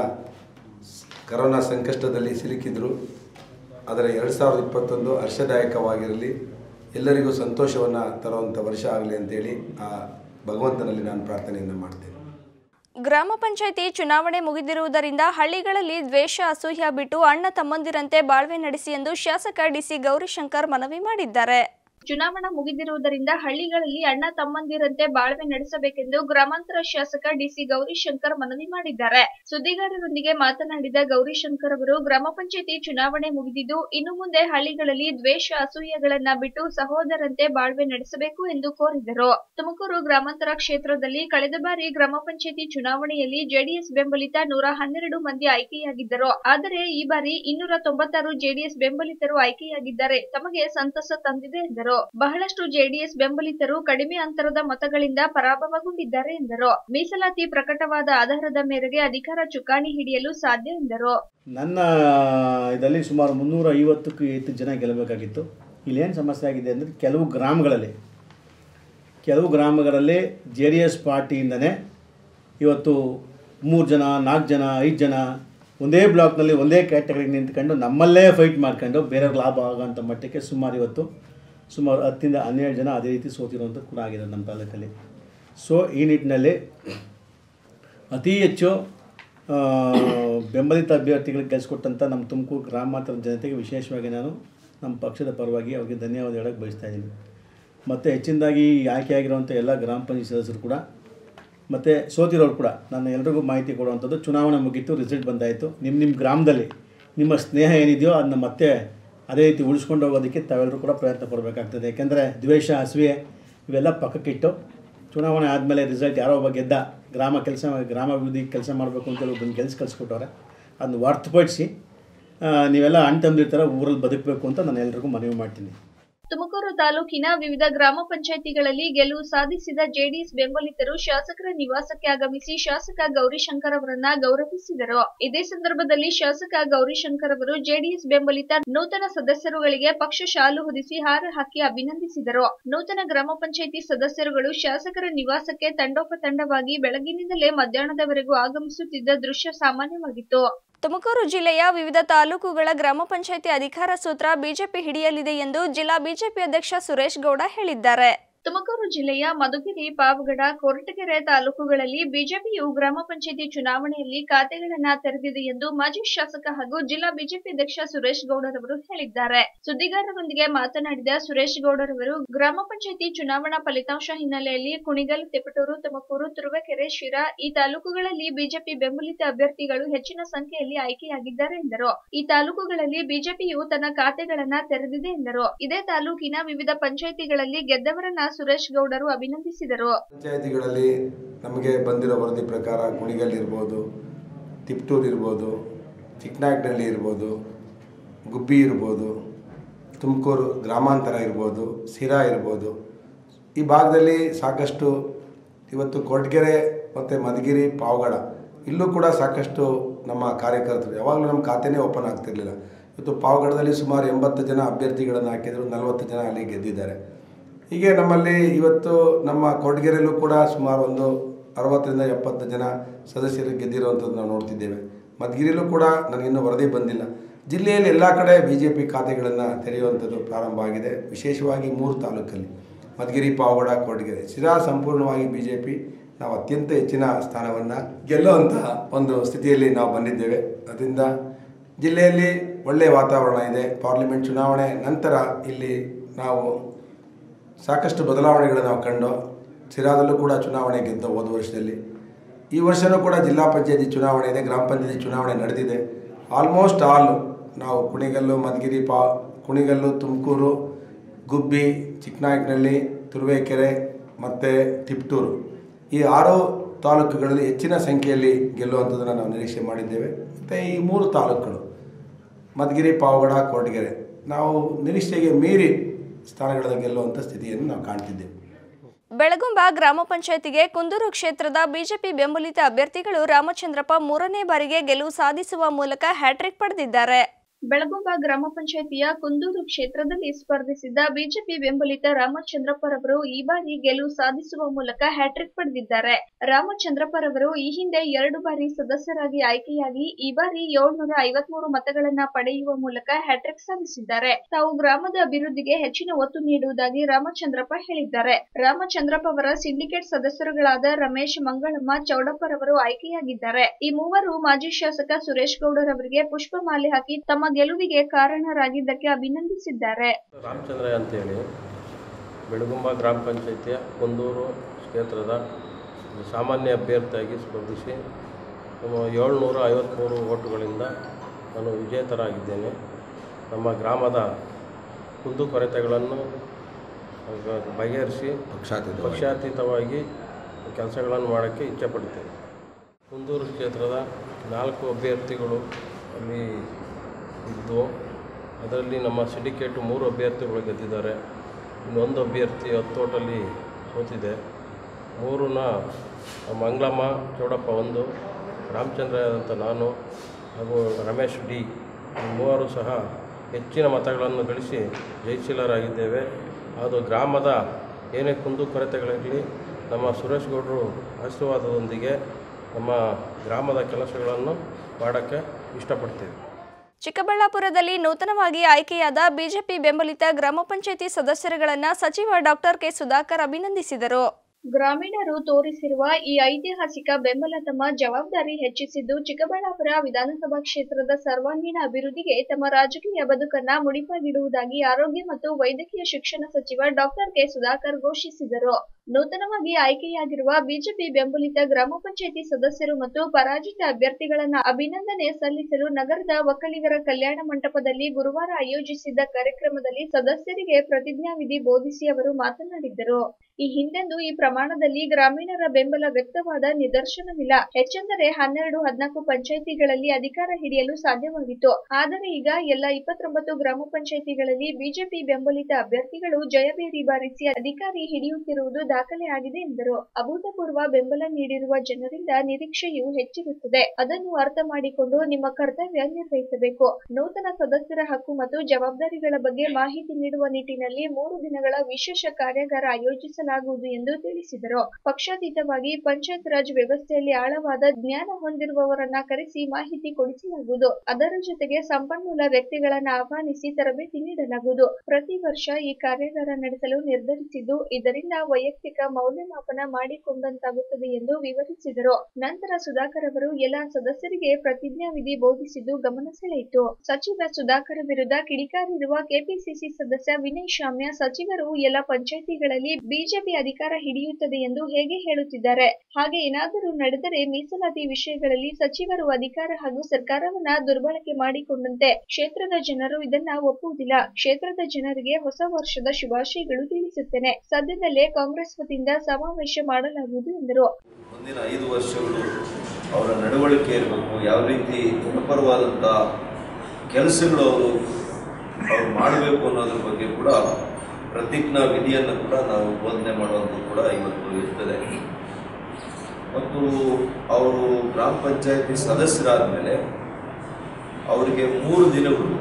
ಕರೋನಾ ಸಂಕಷ್ಟದಲ್ಲಿ ಸಿಲುಕಿದ್ರು. ಆದರೆ ಎರಡು ಸಾವಿರದ ಇಪ್ಪತ್ತೊಂದು ಹರ್ಷದಾಯಕವಾಗಿರಲಿ, ಎಲ್ಲರಿಗೂ ಸಂತೋಷವನ್ನು ತರುವಂಥ ವರ್ಷ ಆಗಲಿ ಅಂತೇಳಿ ಆ ಭಗವಂತನಲ್ಲಿ ನಾನು ಪ್ರಾರ್ಥನೆಯನ್ನು ಮಾಡ್ತೇನೆ. ಗ್ರಾಮ ಪಂಚಾಯಿತಿ ಚುನಾವಣೆ ಮುಗಿದಿರುವುದರಿಂದ ಹಳ್ಳಿಗಳಲ್ಲಿ ದ್ವೇಷ ಅಸೂಹ್ಯ ಬಿಟ್ಟು ಅಣ್ಣ ತಮ್ಮಂದಿರಂತೆ ಬಾಳ್ವೆ ನಡೆಸಿ ಎಂದು ಶಾಸಕ ಡಿಸಿ ಗೌರಿಶಂಕರ್ ಮನವಿ ಮಾಡಿದ್ದಾರೆ. ಚುನಾವಣಾ ಮುಗಿದಿರುವುದರಿಂದ ಹಳ್ಳಿಗಳಲ್ಲಿ ಅಣ್ಣ ತಮ್ಮಂದಿರಂತೆ ಬಾಳ್ವೆ ನಡೆಸಬೇಕೆಂದು ಗ್ರಾಮಾಂತರ ಶಾಸಕ ಡಿಸಿ ಗೌರಿಶಂಕರ್ ಮನವಿ ಮಾಡಿದ್ದಾರೆ. ಸುದ್ದಿಗಾರರೊಂದಿಗೆ ಮಾತನಾಡಿದ ಗೌರಿಶಂಕರ್ ಅವರು ಗ್ರಾಮ ಪಂಚಾಯಿತಿ ಚುನಾವಣೆ ಮುಗಿದಿದ್ದು ಇನ್ನು ಮುಂದೆ ಹಳ್ಳಿಗಳಲ್ಲಿ ದ್ವೇಷ ಅಸೂಯೆಗಳನ್ನ ಬಿಟ್ಟು ಸಹೋದರಂತೆ ಬಾಳ್ವೆ ನಡೆಸಬೇಕು ಎಂದು ಕೋರಿದರು. ತುಮಕೂರು ಗ್ರಾಮಾಂತರ ಕ್ಷೇತ್ರದಲ್ಲಿ ಕಳೆದ ಬಾರಿ ಗ್ರಾಮ ಪಂಚಾಯಿತಿ ಚುನಾವಣೆಯಲ್ಲಿ ಜೆಡಿಎಸ್ ಬೆಂಬಲಿತ ನೂರ ಹನ್ನೆರಡು ಮಂದಿ ಆಯ್ಕೆಯಾಗಿದ್ದರು. ಆದರೆ ಈ ಬಾರಿ ಇನ್ನೂರ ತೊಂಬತ್ತಾರು ಜೆಡಿಎಸ್ ಬೆಂಬಲಿತರು ಆಯ್ಕೆಯಾಗಿದ್ದಾರೆ. ತಮಗೆ ಸಂತಸ ತಂದಿದೆ ಎಂದರು. ಬಹಳಷ್ಟು ಜೆಡಿಎಸ್ ಬೆಂಬಲಿತರು ಕಡಿಮೆ ಅಂತರದ ಮತಗಳಿಂದ ಪರಾಭವಗೊಂಡಿದ್ದಾರೆ ಎಂದರು. ಮೀಸಲಾತಿ ಪ್ರಕಟವಾದ ಆಧಾರದ ಮೇರೆಗೆ ಅಧಿಕಾರ ಚುಕ್ಕಾಣಿ ಹಿಡಿಯಲು ಸಾಧ್ಯ ಎಂದರು. ನನ್ನ ಇದರಲ್ಲಿ ಸುಮಾರು ಮುನ್ನೂರ ಐವತ್ತಕ್ಕೂ ಹೆಚ್ಚು ಜನ ಗೆಲ್ಲಬೇಕಾಗಿತ್ತು. ಇಲ್ಲೇನು ಸಮಸ್ಯೆ ಆಗಿದೆ ಅಂದರೆ ಕೆಲವು ಗ್ರಾಮಗಳಲ್ಲಿ ಕೆಲವು ಗ್ರಾಮಗಳಲ್ಲಿ ಜೆ ಡಿ ಎಸ್ ಪಾರ್ಟಿಯಿಂದನೇ ಇವತ್ತು ಮೂರು ಜನ ನಾಲ್ಕು ಜನ ಐದು ಜನ ಒಂದೇ ಬ್ಲಾಕ್ನಲ್ಲಿ ಒಂದೇ ಕ್ಯಾಟಗರಿಗೆ ನಿಂತ್ಕೊಂಡು ನಮ್ಮಲ್ಲೇ ಫೈಟ್ ಮಾಡ್ಕೊಂಡು ಬೇರೆಯವ್ರಿಗೆ ಲಾಭ ಆಗೋಂಥ ಮಟ್ಟಕ್ಕೆ ಸುಮಾರು ಇವತ್ತು ಸುಮಾರು ಹತ್ತಿಂದ ಹನ್ನೆರಡು ಜನ ಅದೇ ರೀತಿ ಸೋತಿರೋಂಥ ಕೂಡ ಆಗಿದೆ ನಮ್ಮ ತಾಲೂಕಲ್ಲಿ. ಸೊ ಈ ನಿಟ್ಟಿನಲ್ಲಿ ಅತಿ ಹೆಚ್ಚು ಬೆಂಬಲಿತ ಅಭ್ಯರ್ಥಿಗಳಿಗೆ ಗೆಲ್ಲಿಸ್ಕೊಟ್ಟಂಥ ನಮ್ಮ ತುಮಕೂರು ಗ್ರಾಮಾಂತರ ಜನತೆಗೆ ವಿಶೇಷವಾಗಿ ನಾನು ನಮ್ಮ ಪಕ್ಷದ ಪರವಾಗಿ ಅವರಿಗೆ ಧನ್ಯವಾದ ಹೇಳೋಕ್ಕೆ ಬಯಸ್ತಾ ಇದ್ದೀನಿ. ಮತ್ತು ಹೆಚ್ಚಿನದಾಗಿ ಆಯ್ಕೆಯಾಗಿರುವಂಥ ಎಲ್ಲ ಗ್ರಾಮ ಪಂಚಾಯತ್ ಸದಸ್ಯರು ಕೂಡ ಮತ್ತು ಸೋತಿರೋರು ಕೂಡ ನಾನು ಎಲ್ರಿಗೂ ಮಾಹಿತಿ ಕೊಡುವಂಥದ್ದು, ಚುನಾವಣೆ ಮುಗೀತು, ರಿಸಲ್ಟ್ ಬಂದಾಯಿತು, ನಿಮ್ಮ ನಿಮ್ಮ ಗ್ರಾಮದಲ್ಲಿ ನಿಮ್ಮ ಸ್ನೇಹ ಏನಿದೆಯೋ ಅದನ್ನ ಮತ್ತೆ ಅದೇ ರೀತಿ ಉಳಿಸ್ಕೊಂಡು ಹೋಗೋದಕ್ಕೆ ತಾವೆಲ್ಲರೂ ಕೂಡ ಪ್ರಯತ್ನ ಪಡಬೇಕಾಗ್ತದೆ. ಯಾಕೆಂದರೆ ದ್ವೇಷ, ಅಸೂಯೆ ಇವೆಲ್ಲ ಪಕ್ಕಕ್ಕಿಟ್ಟು ಚುನಾವಣೆ ಆದಮೇಲೆ ರಿಸಲ್ಟ್ ಯಾರೋ ಒಬ್ಬ ಗೆದ್ದ, ಗ್ರಾಮ ಕೆಲಸ ಗ್ರಾಮಾಭಿವೃದ್ಧಿ ಕೆಲಸ ಮಾಡಬೇಕು ಅಂತೇಳಿ ಒಬ್ಬನ ಕೆಲಸ ಕಲಿಸ್ಕೊಟ್ಟವ್ರೆ, ಅದನ್ನು ಹೊರತುಪಡಿಸಿ ನೀವೆಲ್ಲ ಅಣ್ಣ ತಮ್ಮದಿರ್ತಾರೆ ಊರಲ್ಲಿ ಬದುಕಬೇಕು ಅಂತ ನಾನು ಎಲ್ರಿಗೂ ಮನವಿ ಮಾಡ್ತೀನಿ. ತುಮಕೂರು ತಾಲೂಕಿನ ವಿವಿಧ ಗ್ರಾಮ ಪಂಚಾಯಿತಿಗಳಲ್ಲಿ ಗೆಲುವು ಸಾಧಿಸಿದ ಜೆಡಿಎಸ್ ಬೆಂಬಲಿತರು ಶಾಸಕರ ನಿವಾಸಕ್ಕೆ ಆಗಮಿಸಿ ಶಾಸಕ ಗೌರಿಶಂಕರ್ ಅವರನ್ನ ಗೌರವಿಸಿದರು. ಇದೇ ಸಂದರ್ಭದಲ್ಲಿ ಶಾಸಕ ಗೌರಿಶಂಕರ್ ಅವರು ಜೆಡಿಎಸ್ ಬೆಂಬಲಿತ ನೂತನ ಸದಸ್ಯರುಗಳಿಗೆ ಪಕ್ಷ ಶಾಲು ಹೊದಿಸಿ ಹಾರ ಹಾಕಿ ಅಭಿನಂದಿಸಿದರು. ನೂತನ ಗ್ರಾಮ ಪಂಚಾಯಿತಿ ಸದಸ್ಯರುಗಳು ಶಾಸಕರ ನಿವಾಸಕ್ಕೆ ತಂಡೋಪತಂಡವಾಗಿ ಬೆಳಗಿನಿಂದಲೇ ಮಧ್ಯಾಹ್ನದವರೆಗೂ ಆಗಮಿಸುತ್ತಿದ್ದ ದೃಶ್ಯ ಸಾಮಾನ್ಯವಾಗಿತ್ತು. ತುಮಕೂರು ಜಿಲ್ಲೆಯ ವಿವಿಧ ತಾಲೂಕುಗಳ ಗ್ರಾಮ ಪಂಚಾಯಿತಿ ಅಧಿಕಾರ ಸೂತ್ರ ಬಿಜೆಪಿ ಹಿಡಿಯಲಿದೆ ಎಂದು ಜಿಲ್ಲಾ ಬಿಜೆಪಿ ಅಧ್ಯಕ್ಷ ಸುರೇಶ್ ಗೌಡ ಹೇಳಿದ್ದಾರೆ. ತುಮಕೂರು ಜಿಲ್ಲೆಯ ಮಧುಗಿರಿ, ಪಾವಗಡ, ಕೊರಟಗೆರೆ ತಾಲೂಕುಗಳಲ್ಲಿ ಬಿಜೆಪಿಯು ಗ್ರಾಮ ಪಂಚಾಯಿತಿ ಚುನಾವಣೆಯಲ್ಲಿ ಖಾತೆಗಳನ್ನ ತೆರೆದಿದೆ ಎಂದು ಮಾಜಿ ಶಾಸಕ ಹಾಗೂ ಜಿಲ್ಲಾ ಬಿಜೆಪಿ ಅಧ್ಯಕ್ಷ ಸುರೇಶ್ ಗೌಡರವರು ಹೇಳಿದ್ದಾರೆ. ಸುದ್ದಿಗಾರರೊಂದಿಗೆ ಮಾತನಾಡಿದ ಸುರೇಶ್ ಗೌಡರವರು, ಗ್ರಾಮ ಪಂಚಾಯಿತಿ ಚುನಾವಣಾ ಫಲಿತಾಂಶ ಹಿನ್ನೆಲೆಯಲ್ಲಿ ಕುಣಿಗಲ್, ತಿಪಟೂರು, ತುಮಕೂರು, ತುರುವೇಕೆರೆ, ಶಿರಾ ಈ ತಾಲೂಕುಗಳಲ್ಲಿ ಬಿಜೆಪಿ ಬೆಂಬಲಿತ ಅಭ್ಯರ್ಥಿಗಳು ಹೆಚ್ಚಿನ ಸಂಖ್ಯೆಯಲ್ಲಿ ಆಯ್ಕೆಯಾಗಿದ್ದಾರೆ ಎಂದರು. ಈ ತಾಲೂಕುಗಳಲ್ಲಿ ಬಿಜೆಪಿಯು ತನ್ನ ಖಾತೆಗಳನ್ನ ತೆರೆದಿದೆ ಎಂದರು. ಇದೇ ತಾಲೂಕಿನ ವಿವಿಧ ಪಂಚಾಯಿತಿಗಳಲ್ಲಿ ಗೆದ್ದವರನ್ನ ಸುರೇಶ್ ಗೌಡರು ಅಭಿನಂದಿಸಿದರು. ಪಂಚಾಯಿತಿಗಳಲ್ಲಿ ನಮಗೆ ಬಂದಿರೋ ವರದಿ ಪ್ರಕಾರ ಕುಣಿಗಲ್ ಇರ್ಬೋದು, ತಿಪ್ಟೂರು ಇರ್ಬೋದು, ಚಿಕ್ಕನಾಯಕನಹಳ್ಳಿ ಇರ್ಬೋದು, ಗುಬ್ಬಿ ಇರ್ಬೋದು, ತುಮಕೂರು ಗ್ರಾಮಾಂತರ ಇರ್ಬೋದು, ಸಿರಾ ಇರ್ಬೋದು, ಈ ಭಾಗದಲ್ಲಿ ಸಾಕಷ್ಟು ಇವತ್ತು ಕೊರಟಗೆರೆ ಮತ್ತು ಮಧುಗಿರಿ, ಪಾವಗಡ ಇಲ್ಲೂ ಕೂಡ ಸಾಕಷ್ಟು ನಮ್ಮ ಕಾರ್ಯಕರ್ತರು ಯಾವಾಗಲೂ ನಮ್ಮ ಖಾತೆನೇ ಓಪನ್ ಆಗ್ತಿರಲಿಲ್ಲ. ಇವತ್ತು ಪಾವಗಡದಲ್ಲಿ ಸುಮಾರು ಎಂಬತ್ತು ಜನ ಅಭ್ಯರ್ಥಿಗಳನ್ನು ಹಾಕಿದರು, ನಲವತ್ತು ಜನ ಅಲ್ಲಿ ಗೆದ್ದಿದ್ದಾರೆ. ಹೀಗೆ ನಮ್ಮಲ್ಲಿ ಇವತ್ತು ನಮ್ಮ ಕೊರಟಗೆರೆಯಲ್ಲೂ ಕೂಡ ಸುಮಾರು ಒಂದು ಅರವತ್ತರಿಂದ ಎಪ್ಪತ್ತು ಜನ ಸದಸ್ಯರು ಗೆದ್ದಿರುವಂಥದ್ದು ನಾವು ನೋಡ್ತಿದ್ದೇವೆ. ಮಧುಗಿರಿಯಲ್ಲೂ ಕೂಡ ನನಗಿನ್ನೂ ವರದಿ ಬಂದಿಲ್ಲ. ಜಿಲ್ಲೆಯಲ್ಲಿ ಎಲ್ಲ ಕಡೆ ಬಿ ಜೆ ಪಿ ಖಾತೆಗಳನ್ನು ತೆರೆಯುವಂಥದ್ದು ಪ್ರಾರಂಭ ಆಗಿದೆ. ವಿಶೇಷವಾಗಿ ಮೂರು ತಾಲೂಕಲ್ಲಿ ಮಧುಗಿರಿ, ಪಾವಗಡ, ಕೊರಟಗೆರೆ, ಸಿರಾ ಸಂಪೂರ್ಣವಾಗಿ ಬಿ ಜೆ ಪಿ ನಾವು ಅತ್ಯಂತ ಹೆಚ್ಚಿನ ಸ್ಥಾನವನ್ನು ಗೆಲ್ಲುವಂತಹ ಒಂದು ಸ್ಥಿತಿಯಲ್ಲಿ ನಾವು ಬಂದಿದ್ದೇವೆ. ಅದರಿಂದ ಜಿಲ್ಲೆಯಲ್ಲಿ ಒಳ್ಳೆಯ ವಾತಾವರಣ ಇದೆ. ಪಾರ್ಲಿಮೆಂಟ್ ಚುನಾವಣೆ ನಂತರ ಇಲ್ಲಿ ನಾವು ಸಾಕಷ್ಟು ಬದಲಾವಣೆಗಳನ್ನು ನಾವು ಕಂಡು ಸಿರಾದಲ್ಲೂ ಕೂಡ ಚುನಾವಣೆ ಗೆದ್ದ ಹೋದ ವರ್ಷದಲ್ಲಿ. ಈ ವರ್ಷವೂ ಕೂಡ ಜಿಲ್ಲಾ ಪಂಚಾಯತಿ ಚುನಾವಣೆ ಇದೆ, ಗ್ರಾಮ ಪಂಚಾಯತಿ ಚುನಾವಣೆ ನಡೆದಿದೆ. ಆಲ್ಮೋಸ್ಟ್ ಆಲ್ ನಾವು ಕುಣಿಗಲ್ಲು, ಮಧುಗಿರಿ, ಪಾ ಕುಣಿಗಲ್ಲು, ತುಮಕೂರು, ಗುಬ್ಬಿ, ಚಿಕ್ಕನಾಯಕನಹಳ್ಳಿ, ತುರುವೇಕೆರೆ ಮತ್ತು ತಿಪ್ಟೂರು ಈ ಆರು ತಾಲೂಕುಗಳಲ್ಲಿ ಹೆಚ್ಚಿನ ಸಂಖ್ಯೆಯಲ್ಲಿ ಗೆಲ್ಲುವಂಥದ್ದನ್ನು ನಾವು ನಿರೀಕ್ಷೆ ಮಾಡಿದ್ದೇವೆ. ಮತ್ತು ಈ ಮೂರು ತಾಲೂಕುಗಳು ಮಧುಗಿರಿ, ಪಾವಗಡ, ಕೊರಟಗೆರೆ ನಾವು ನಿರೀಕ್ಷೆಗೆ ಮೀರಿ ಸ್ಥಾನಗಳನ್ನು ಗೆಲ್ಲುವಂಥ ಸ್ಥಿತಿಯನ್ನು ನಾವು ಕಾಣ್ತಿದ್ದೇವೆ. ಬೆಳಗುಂಬ ಗ್ರಾಮ ಪಂಚಾಯತಿಗೆ ಕುಂದೂರು ಕ್ಷೇತ್ರದ ಬಿಜೆಪಿ ಬೆಂಬಲಿತ ಅಭ್ಯರ್ಥಿಗಳು ರಾಮಚಂದ್ರಪ್ಪ ಮೂರನೇ ಬಾರಿಗೆ ಗೆಲುವು ಸಾಧಿಸುವ ಮೂಲಕ ಹ್ಯಾಟ್ರಿಕ್ ಪಡೆದಿದ್ದಾರೆ. ಬೆಳಗುಂಬ ಗ್ರಾಮ ಪಂಚಾಯಿತಿಯ ಕುಂದೂರು ಕ್ಷೇತ್ರದಲ್ಲಿ ಸ್ಪರ್ಧಿಸಿದ್ದ ಬಿಜೆಪಿ ಬೆಂಬಲಿತ ರಾಮಚಂದ್ರಪ್ಪರವರು ಈ ಬಾರಿ ಗೆಲುವು ಸಾಧಿಸುವ ಮೂಲಕ ಹ್ಯಾಟ್ರಿಕ್ ಪಡೆದಿದ್ದಾರೆ. ರಾಮಚಂದ್ರಪ್ಪರವರು ಈ ಹಿಂದೆ ಎರಡು ಬಾರಿ ಸದಸ್ಯರಾಗಿ ಆಯ್ಕೆಯಾಗಿ ಈ ಬಾರಿ ಏಳ್ನೂರ ಐವತ್ಮೂರು ಮತಗಳನ್ನ ಪಡೆಯುವ ಮೂಲಕ ಹ್ಯಾಟ್ರಿಕ್ ಸಾಧಿಸಿದ್ದಾರೆ. ತಾವು ಗ್ರಾಮದ ಅಭಿವೃದ್ಧಿಗೆ ಹೆಚ್ಚಿನ ಒತ್ತು ನೀಡುವುದಾಗಿ ರಾಮಚಂದ್ರಪ್ಪ ಹೇಳಿದ್ದಾರೆ. ರಾಮಚಂದ್ರಪ್ಪ ಅವರ ಸಿಂಡಿಕೇಟ್ ಸದಸ್ಯರುಗಳಾದ ರಮೇಶ್, ಮಂಗಳಮ್ಮ, ಚೌಡಪ್ಪರವರು ಆಯ್ಕೆಯಾಗಿದ್ದಾರೆ. ಈ ಮೂವರು ಮಾಜಿ ಶಾಸಕ ಸುರೇಶ್ ಗೌಡರವರಿಗೆ ಪುಷ್ಪಮಾಲೆ ಹಾಕಿ ತಮ್ಮ ಗೆಲುವಿಗೆ ಕಾರಣರಾಗಿದ್ದಕ್ಕೆ ಅಭಿನಂದಿಸಿದ್ದಾರೆ. ರಾಮಚಂದ್ರ ಅಂತೇಳಿ ಬೆಳಗುಂಬ ಗ್ರಾಮ ಪಂಚಾಯಿತಿಯ ಕುಂದೂರು ಕ್ಷೇತ್ರದ ಸಾಮಾನ್ಯ ಅಭ್ಯರ್ಥಿಯಾಗಿ ಸ್ಪರ್ಧಿಸಿ ಏಳ್ನೂರ ಐವತ್ತ್ಮೂರು ಓಟುಗಳಿಂದ ನಾನು ವಿಜೇತರಾಗಿದ್ದೇನೆ. ನಮ್ಮ ಗ್ರಾಮದ ಕುಂದುಕೊರತೆಗಳನ್ನು ಬಗೆಹರಿಸಿ ಪಕ್ಷಾತೀತವಾಗಿ ಕೆಲಸಗಳನ್ನು ಮಾಡೋಕ್ಕೆ ಇಚ್ಛೆಪಡುತ್ತೇನೆ. ಕುಂದೂರು ಕ್ಷೇತ್ರದ ನಾಲ್ಕು ಅಭ್ಯರ್ಥಿಗಳು ಅಲ್ಲಿ ಇದ್ದು ಅದರಲ್ಲಿ ನಮ್ಮ ಸಿಂಡಿಕೇಟು ಮೂರು ಅಭ್ಯರ್ಥಿಗಳು ಗೆದ್ದಿದ್ದಾರೆ. ಇನ್ನೊಂದು ಅಭ್ಯರ್ಥಿ ಹತ್ತೋಟಲ್ಲಿ ಸೋತಿದೆ. ಮೂರನ್ನ ಮಂಗಳಮ್ಮ, ಚೌಡಪ್ಪ ಒಂದು, ರಾಮಚಂದ್ರ ಅಂತ ನಾನು ಹಾಗೂ ರಮೇಶ್ ಡಿ ಈ ಮೂವರು ಸಹ ಹೆಚ್ಚಿನ ಮತಗಳನ್ನು ಗಳಿಸಿ ಜಯಶೀಲರಾಗಿದ್ದೇವೆ. ಅದು ಗ್ರಾಮದ ಏನೇ ಕುಂದು ಕೊರತೆಗಳಿರಲಿ ನಮ್ಮ ಸುರೇಶ್ ಗೌಡರು ಆಶೀರ್ವಾದದೊಂದಿಗೆ ನಮ್ಮ ಗ್ರಾಮದ ಕೆಲಸಗಳನ್ನು ಮಾಡೋಕ್ಕೆ ಇಷ್ಟಪಡ್ತೀವಿ. ಚಿಕ್ಕಬಳ್ಳಾಪುರದಲ್ಲಿ ನೂತನವಾಗಿ ಆಯ್ಕೆಯಾದ ಬಿಜೆಪಿ ಬೆಂಬಲಿತ ಗ್ರಾಮ ಪಂಚಾಯಿತಿ ಸದಸ್ಯರುಗಳನ್ನು ಸಚಿವ ಡಾಕ್ಟರ್ ಕೆ ಸುಧಾಕರ್ ಅಭಿನಂದಿಸಿದರು. ಗ್ರಾಮೀಣರು ತೋರಿಸಿರುವ ಈ ಐತಿಹಾಸಿಕ ಬೆಂಬಲ ತಮ್ಮ ಜವಾಬ್ದಾರಿ ಹೆಚ್ಚಿಸಿದ್ದು ಚಿಕ್ಕಬಳ್ಳಾಪುರ ವಿಧಾನಸಭಾ ಕ್ಷೇತ್ರದ ಸರ್ವಾಂಗೀಣ ಅಭಿವೃದ್ಧಿಗೆ ತಮ್ಮ ರಾಜಕೀಯ ಬದುಕನ್ನ ಮುಡಿಪಾಗಿಡುವುದಾಗಿ ಆರೋಗ್ಯ ಮತ್ತು ವೈದ್ಯಕೀಯ ಶಿಕ್ಷಣ ಸಚಿವ ಡಾಕ್ಟರ್ ಕೆ ಸುಧಾಕರ್ ಘೋಷಿಸಿದರು. ನೂತನವಾಗಿ ಆಯ್ಕೆಯಾಗಿರುವ ಬಿಜೆಪಿ ಬೆಂಬಲಿತ ಗ್ರಾಮ ಪಂಚಾಯಿತಿ ಸದಸ್ಯರು ಮತ್ತು ಪರಾಜಿತ ಅಭ್ಯರ್ಥಿಗಳನ್ನ ಅಭಿನಂದನೆ ಸಲ್ಲಿಸಲು ನಗರದ ಒಕ್ಕಲಿಗರ ಕಲ್ಯಾಣ ಮಂಟಪದಲ್ಲಿ ಗುರುವಾರ ಆಯೋಜಿಸಿದ್ದ ಕಾರ್ಯಕ್ರಮದಲ್ಲಿ ಸದಸ್ಯರಿಗೆ ಪ್ರತಿಜ್ಞಾವಿಧಿ ಬೋಧಿಸಿ ಅವರು ಮಾತನಾಡಿದ್ದರು. ಈ ಹಿಂದೆಂದೂ ಈ ಪ್ರಮಾಣದಲ್ಲಿ ಗ್ರಾಮೀಣರ ಬೆಂಬಲ ವ್ಯಕ್ತವಾದ ನಿದರ್ಶನವಿಲ್ಲ. ಹೆಚ್ಚೆಂದರೆ ಹನ್ನೆರಡು ಹದಿನಾಲ್ಕು ಪಂಚಾಯಿತಿಗಳಲ್ಲಿ ಅಧಿಕಾರ ಹಿಡಿಯಲು ಸಾಧ್ಯವಾಗಿತ್ತು. ಆದರೆ ಈಗ ಎಲ್ಲ ಇಪ್ಪತ್ತೊಂಬತ್ತು ಗ್ರಾಮ ಪಂಚಾಯಿತಿಗಳಲ್ಲಿ ಬಿಜೆಪಿ ಬೆಂಬಲಿತ ಅಭ್ಯರ್ಥಿಗಳು ಜಯಬೇರಿ ಬಾರಿಸಿ ಅಧಿಕಾರಿ ಹಿಡಿಯುತ್ತಿರುವುದು ದಾಖಲೆ ಆಗಿದೆ ಎಂದರು. ಅಭೂತಪೂರ್ವ ಬೆಂಬಲ ನೀಡಿರುವ ಜನರಿಂದ ನಿರೀಕ್ಷೆಯೂ ಹೆಚ್ಚಿರುತ್ತದೆ. ಅದನ್ನು ಅರ್ಥ ಮಾಡಿಕೊಂಡು ನಿಮ್ಮ ಕರ್ತವ್ಯ ನಿರ್ವಹಿಸಬೇಕು. ನೂತನ ಸದಸ್ಯರ ಹಕ್ಕು ಮತ್ತು ಜವಾಬ್ದಾರಿಗಳ ಬಗ್ಗೆ ಮಾಹಿತಿ ನೀಡುವ ನಿಟ್ಟಿನಲ್ಲಿ ಮೂರು ದಿನಗಳ ವಿಶೇಷ ಕಾರ್ಯಾಗಾರ ಆಯೋಜಿಸಲಾಗುವುದು ಎಂದು ತಿಳಿಸಿದರು. ಪಕ್ಷಾತೀತವಾಗಿ ಪಂಚಾಯತ್ ರಾಜ್ ವ್ಯವಸ್ಥೆಯಲ್ಲಿ ಆಳವಾದ ಜ್ಞಾನ ಹೊಂದಿರುವವರನ್ನ ಕರೆಸಿ ಮಾಹಿತಿ ಕೊಡಿಸಲಾಗುವುದು. ಅದರ ಜೊತೆಗೆ ಸಂಪನ್ಮೂಲ ವ್ಯಕ್ತಿಗಳನ್ನ ಆಹ್ವಾನಿಸಿ ತರಬೇತಿ ನೀಡಲಾಗುವುದು. ಪ್ರತಿ ವರ್ಷ ಈ ಕಾರ್ಯಾಗಾರ ನಡೆಸಲು ನಿರ್ಧರಿಸಿದ್ದು ಇದರಿಂದ ವೈಯಕ್ತಿಕ ಮೌಲ್ಯಮಾಪನ ಮಾಡಿಕೊಂಡಂತಾಗುತ್ತದೆ ಎಂದು ವಿವರಿಸಿದರು. ನಂತರ ಸುಧಾಕರ್ ಅವರು ಎಲ್ಲ ಸದಸ್ಯರಿಗೆ ಪ್ರತಿಜ್ಞಾವಿಧಿ ಬೋಧಿಸಿದ್ದು ಗಮನ ಸೆಳೆಯಿತು. ಸಚಿವ ಸುಧಾಕರ್ ವಿರುದ್ಧ ಕಿಡಿಕಾರಿರುವ ಕೆಪಿಸಿಸಿ ಸದಸ್ಯ ವಿನಯ್ ಶಾಮ್ಯ ಸಚಿವರು ಎಲ್ಲ ಪಂಚಾಯಿತಿಗಳಲ್ಲಿ ಬಿಜೆಪಿ ಅಧಿಕಾರ ಹಿಡಿಯುತ್ತದೆ ಎಂದು ಹೇಗೆ ಹೇಳುತ್ತಿದ್ದಾರೆ? ಹಾಗೆ ಏನಾದರೂ ನಡೆದರೆ ಮೀಸಲಾತಿ ವಿಷಯಗಳಲ್ಲಿ ಸಚಿವರು ಅಧಿಕಾರ ಹಾಗೂ ಸರ್ಕಾರವನ್ನ ದುರ್ಬಳಕೆ ಮಾಡಿಕೊಂಡಂತೆ ಕ್ಷೇತ್ರದ ಜನರು ಇದನ್ನ ಒಪ್ಪುವುದಿಲ್ಲ. ಕ್ಷೇತ್ರದ ಜನರಿಗೆ ಹೊಸ ವರ್ಷದ ಶುಭಾಶಯಗಳು ತಿಳಿಸುತ್ತೇನೆ. ಸದ್ಯದಲ್ಲೇ ಕಾಂಗ್ರೆಸ್ ವತಿಯಿಂದ ಸಮಾವೇಶ ಮಾಡಲಾಗುವುದು ಎಂದರು. ಮುಂದಿನ ಐದು ವರ್ಷಗಳು ಅವರ ನಡವಳಿಕೆ ಇರಬೇಕು, ಯಾವ ರೀತಿ ಗುಣಪರವಾದಂಥ ಕೆಲಸಗಳು ಅವರು ಅವ್ರು ಮಾಡಬೇಕು ಅನ್ನೋದ್ರ ಬಗ್ಗೆ ಕೂಡ ಪ್ರತಿಜ್ಞಾ ವಿಧಿಯನ್ನು ಕೂಡ ನಾವು ಬೋಧನೆ ಮಾಡುವಂಥದ್ದು ಕೂಡ ಇವತ್ತು ಇರ್ತದೆ. ಮತ್ತು ಅವರು ಗ್ರಾಮ ಪಂಚಾಯತಿ ಸದಸ್ಯರಾದ ಮೇಲೆ ಅವರಿಗೆ ಮೂರು ದಿನಗಳು